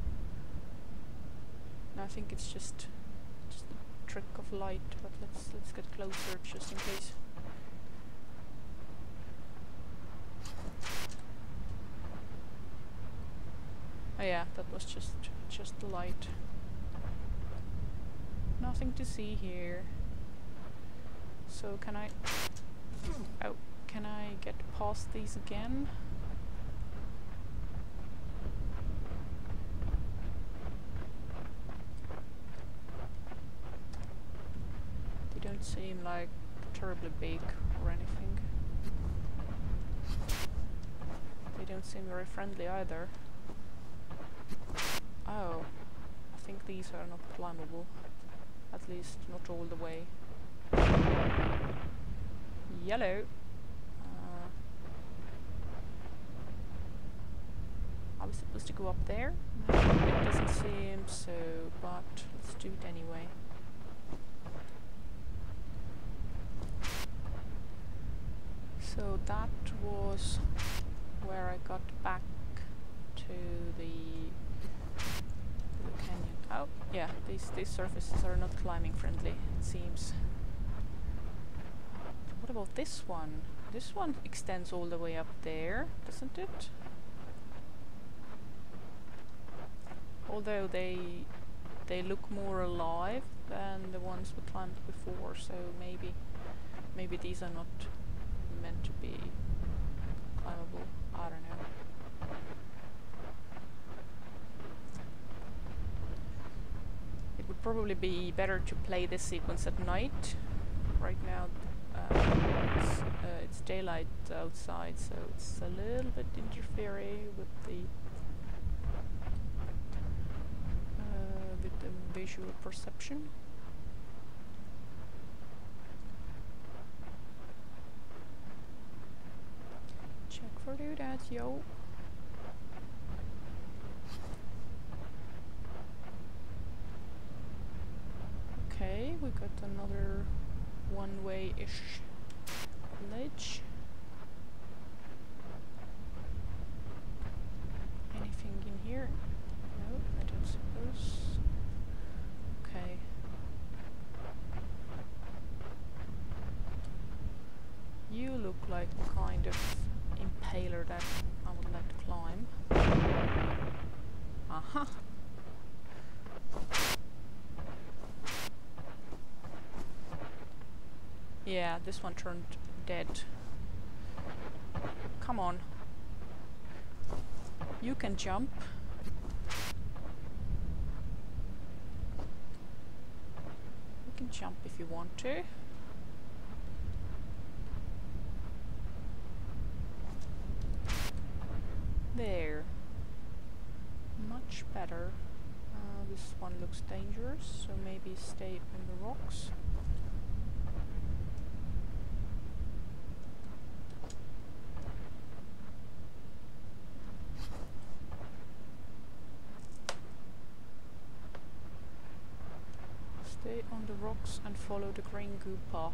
[SPEAKER 1] No, I think it's just just a trick of light. But let's let's get closer just in case. Oh yeah, that was just just the light. Nothing to see here. So can I? Oh, can I get past these again? They don't seem like terribly big or anything. They don't seem very friendly either. Oh, I think these are not climbable. At least not all the way. Yellow. Uh, are we supposed to go up there? No, it doesn't seem so, but let's do it anyway. So that was where I got back to the, the canyon. Oh, yeah, these these surfaces are not climbing friendly, it seems. What about this one? This one extends all the way up there, doesn't it? Although they they look more alive than the ones we climbed before, so maybe maybe these are not meant to be climbable. I don't know. It would probably be better to play this sequence at night. Right now uh, it's, uh, it's daylight outside, so it's a little bit interfering with the uh, with the visual perception. Check for do that, yo. Okay, we got another one-way-ish ledge. Anything in here? No, I don't suppose. Yeah, this one turned dead. Come on. You can jump. You can jump if you want to. There. Much better. Uh, this one looks dangerous, so maybe stay in the rocks. Stay on the rocks and follow the green goo path.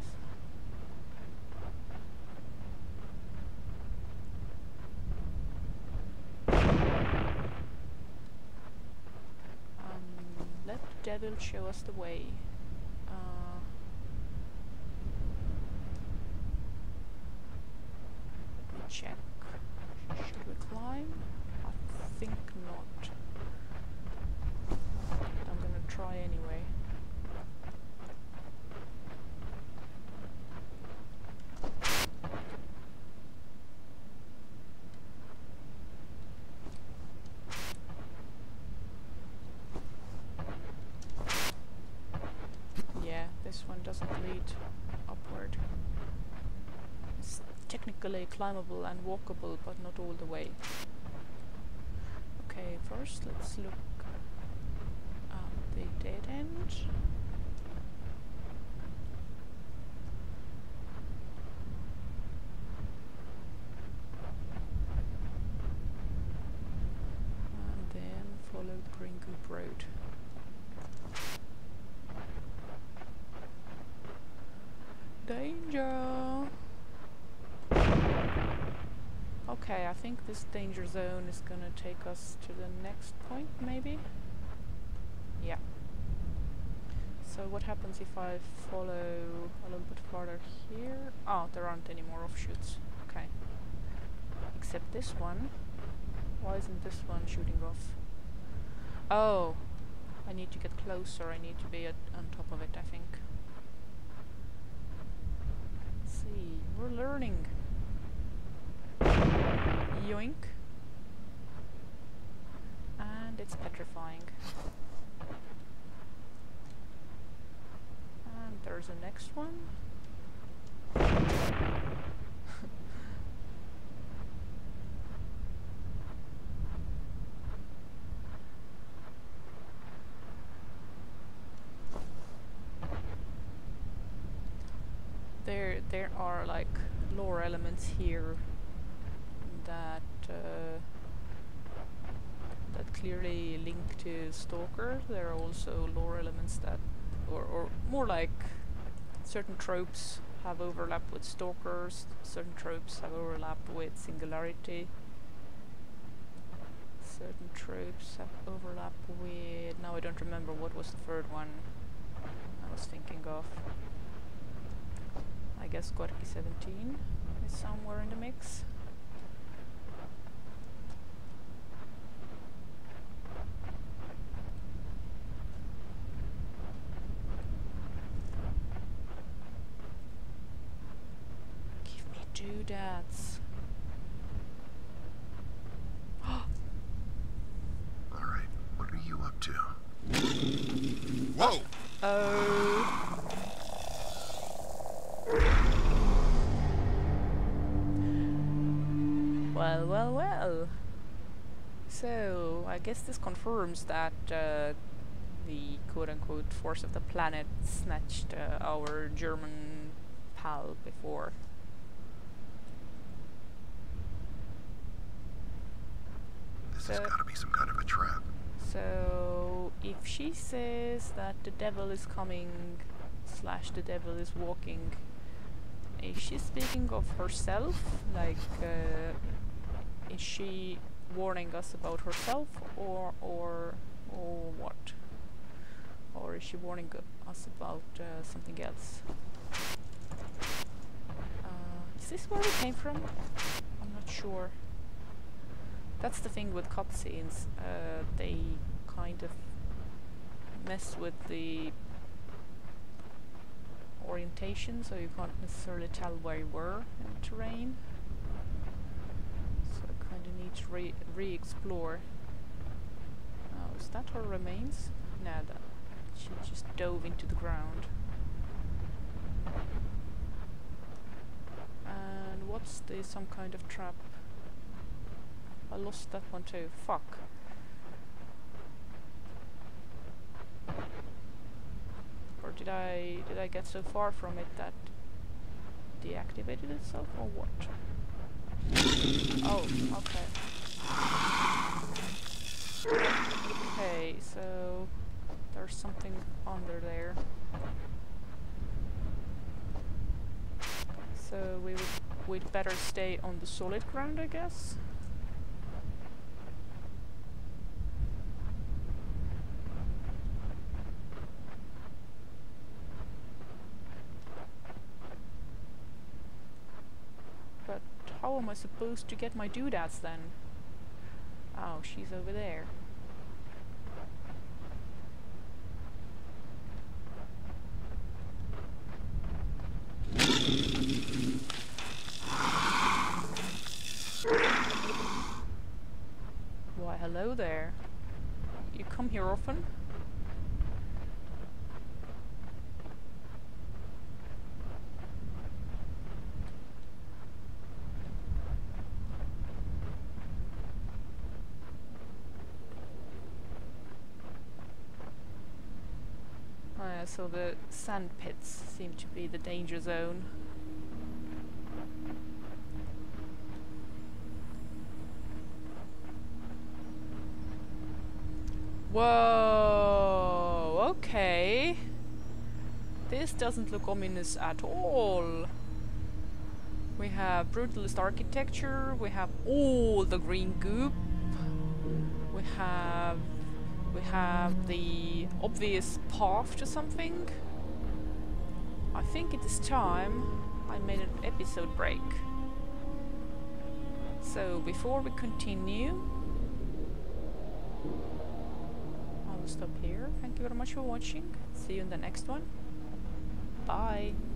[SPEAKER 1] Devil show us the way. Uh, let me check. Should we climb? I think not. I'm gonna try anyway. This one doesn't lead upward. It's technically climbable and walkable, but not all the way. Okay, first let's look at the dead end. And then follow the Green Goop Road. Danger! Okay, I think this danger zone is gonna take us to the next point, maybe? Yeah. So what happens if I follow a little bit farther here? Oh, there aren't any more offshoots. Okay. Except this one. Why isn't this one shooting off? Oh! I need to get closer, I need to be at, on top of it, I think. See, we're learning. Yoink. And it's petrifying. And there's a next one. There, there are like lore elements here that uh, that clearly link to Stalker. There are also lore elements that, or, or more like certain tropes have overlap with Stalkers, certain tropes have overlap with Singularity, certain tropes have overlap with... now I don't remember what was the third one I was thinking of. I guess Gorky seventeen is somewhere in the mix. Give me doodads.
[SPEAKER 3] Alright, what are you up to?
[SPEAKER 2] Whoa!
[SPEAKER 1] Oh. Well, well, well. So, I guess this confirms that uh, the quote-unquote force of the planet snatched uh, our German pal before.
[SPEAKER 3] This
[SPEAKER 1] So-
[SPEAKER 3] has gotta be some kind of a trap.
[SPEAKER 1] So, if she says that the devil is coming, slash the devil is walking, is she speaking of herself? Like, uh, is she warning us about herself, or or or what? Or is she warning us about uh, something else? Uh, is this where we came from? I'm not sure. That's the thing with cutscenes. Uh, they kind of mess with the orientation, so you can't necessarily tell where you were in the terrain. So I kind of need to re re-explore. Oh, is that her remains? No, that she just dove into the ground. And what's this? Some kind of trap. I lost that one too. Fuck. Or did I did I get so far from it that deactivated itself, or what? Oh, okay. Okay, so there's something under there. So we would we'd better stay on the solid ground, I guess. But how am I supposed to get my doodads then? Oh, she's over there. Why, hello there. You come here often? Oh yeah, so the sand pits seem to be the danger zone. Whoa, okay. This doesn't look ominous at all. We have brutalist architecture, we have all the green goop, we have we have the obvious path to something. I think it is time I made an episode break. So before we continue, I'll stop here. Thank you very much for watching. See you in the next one. Bye.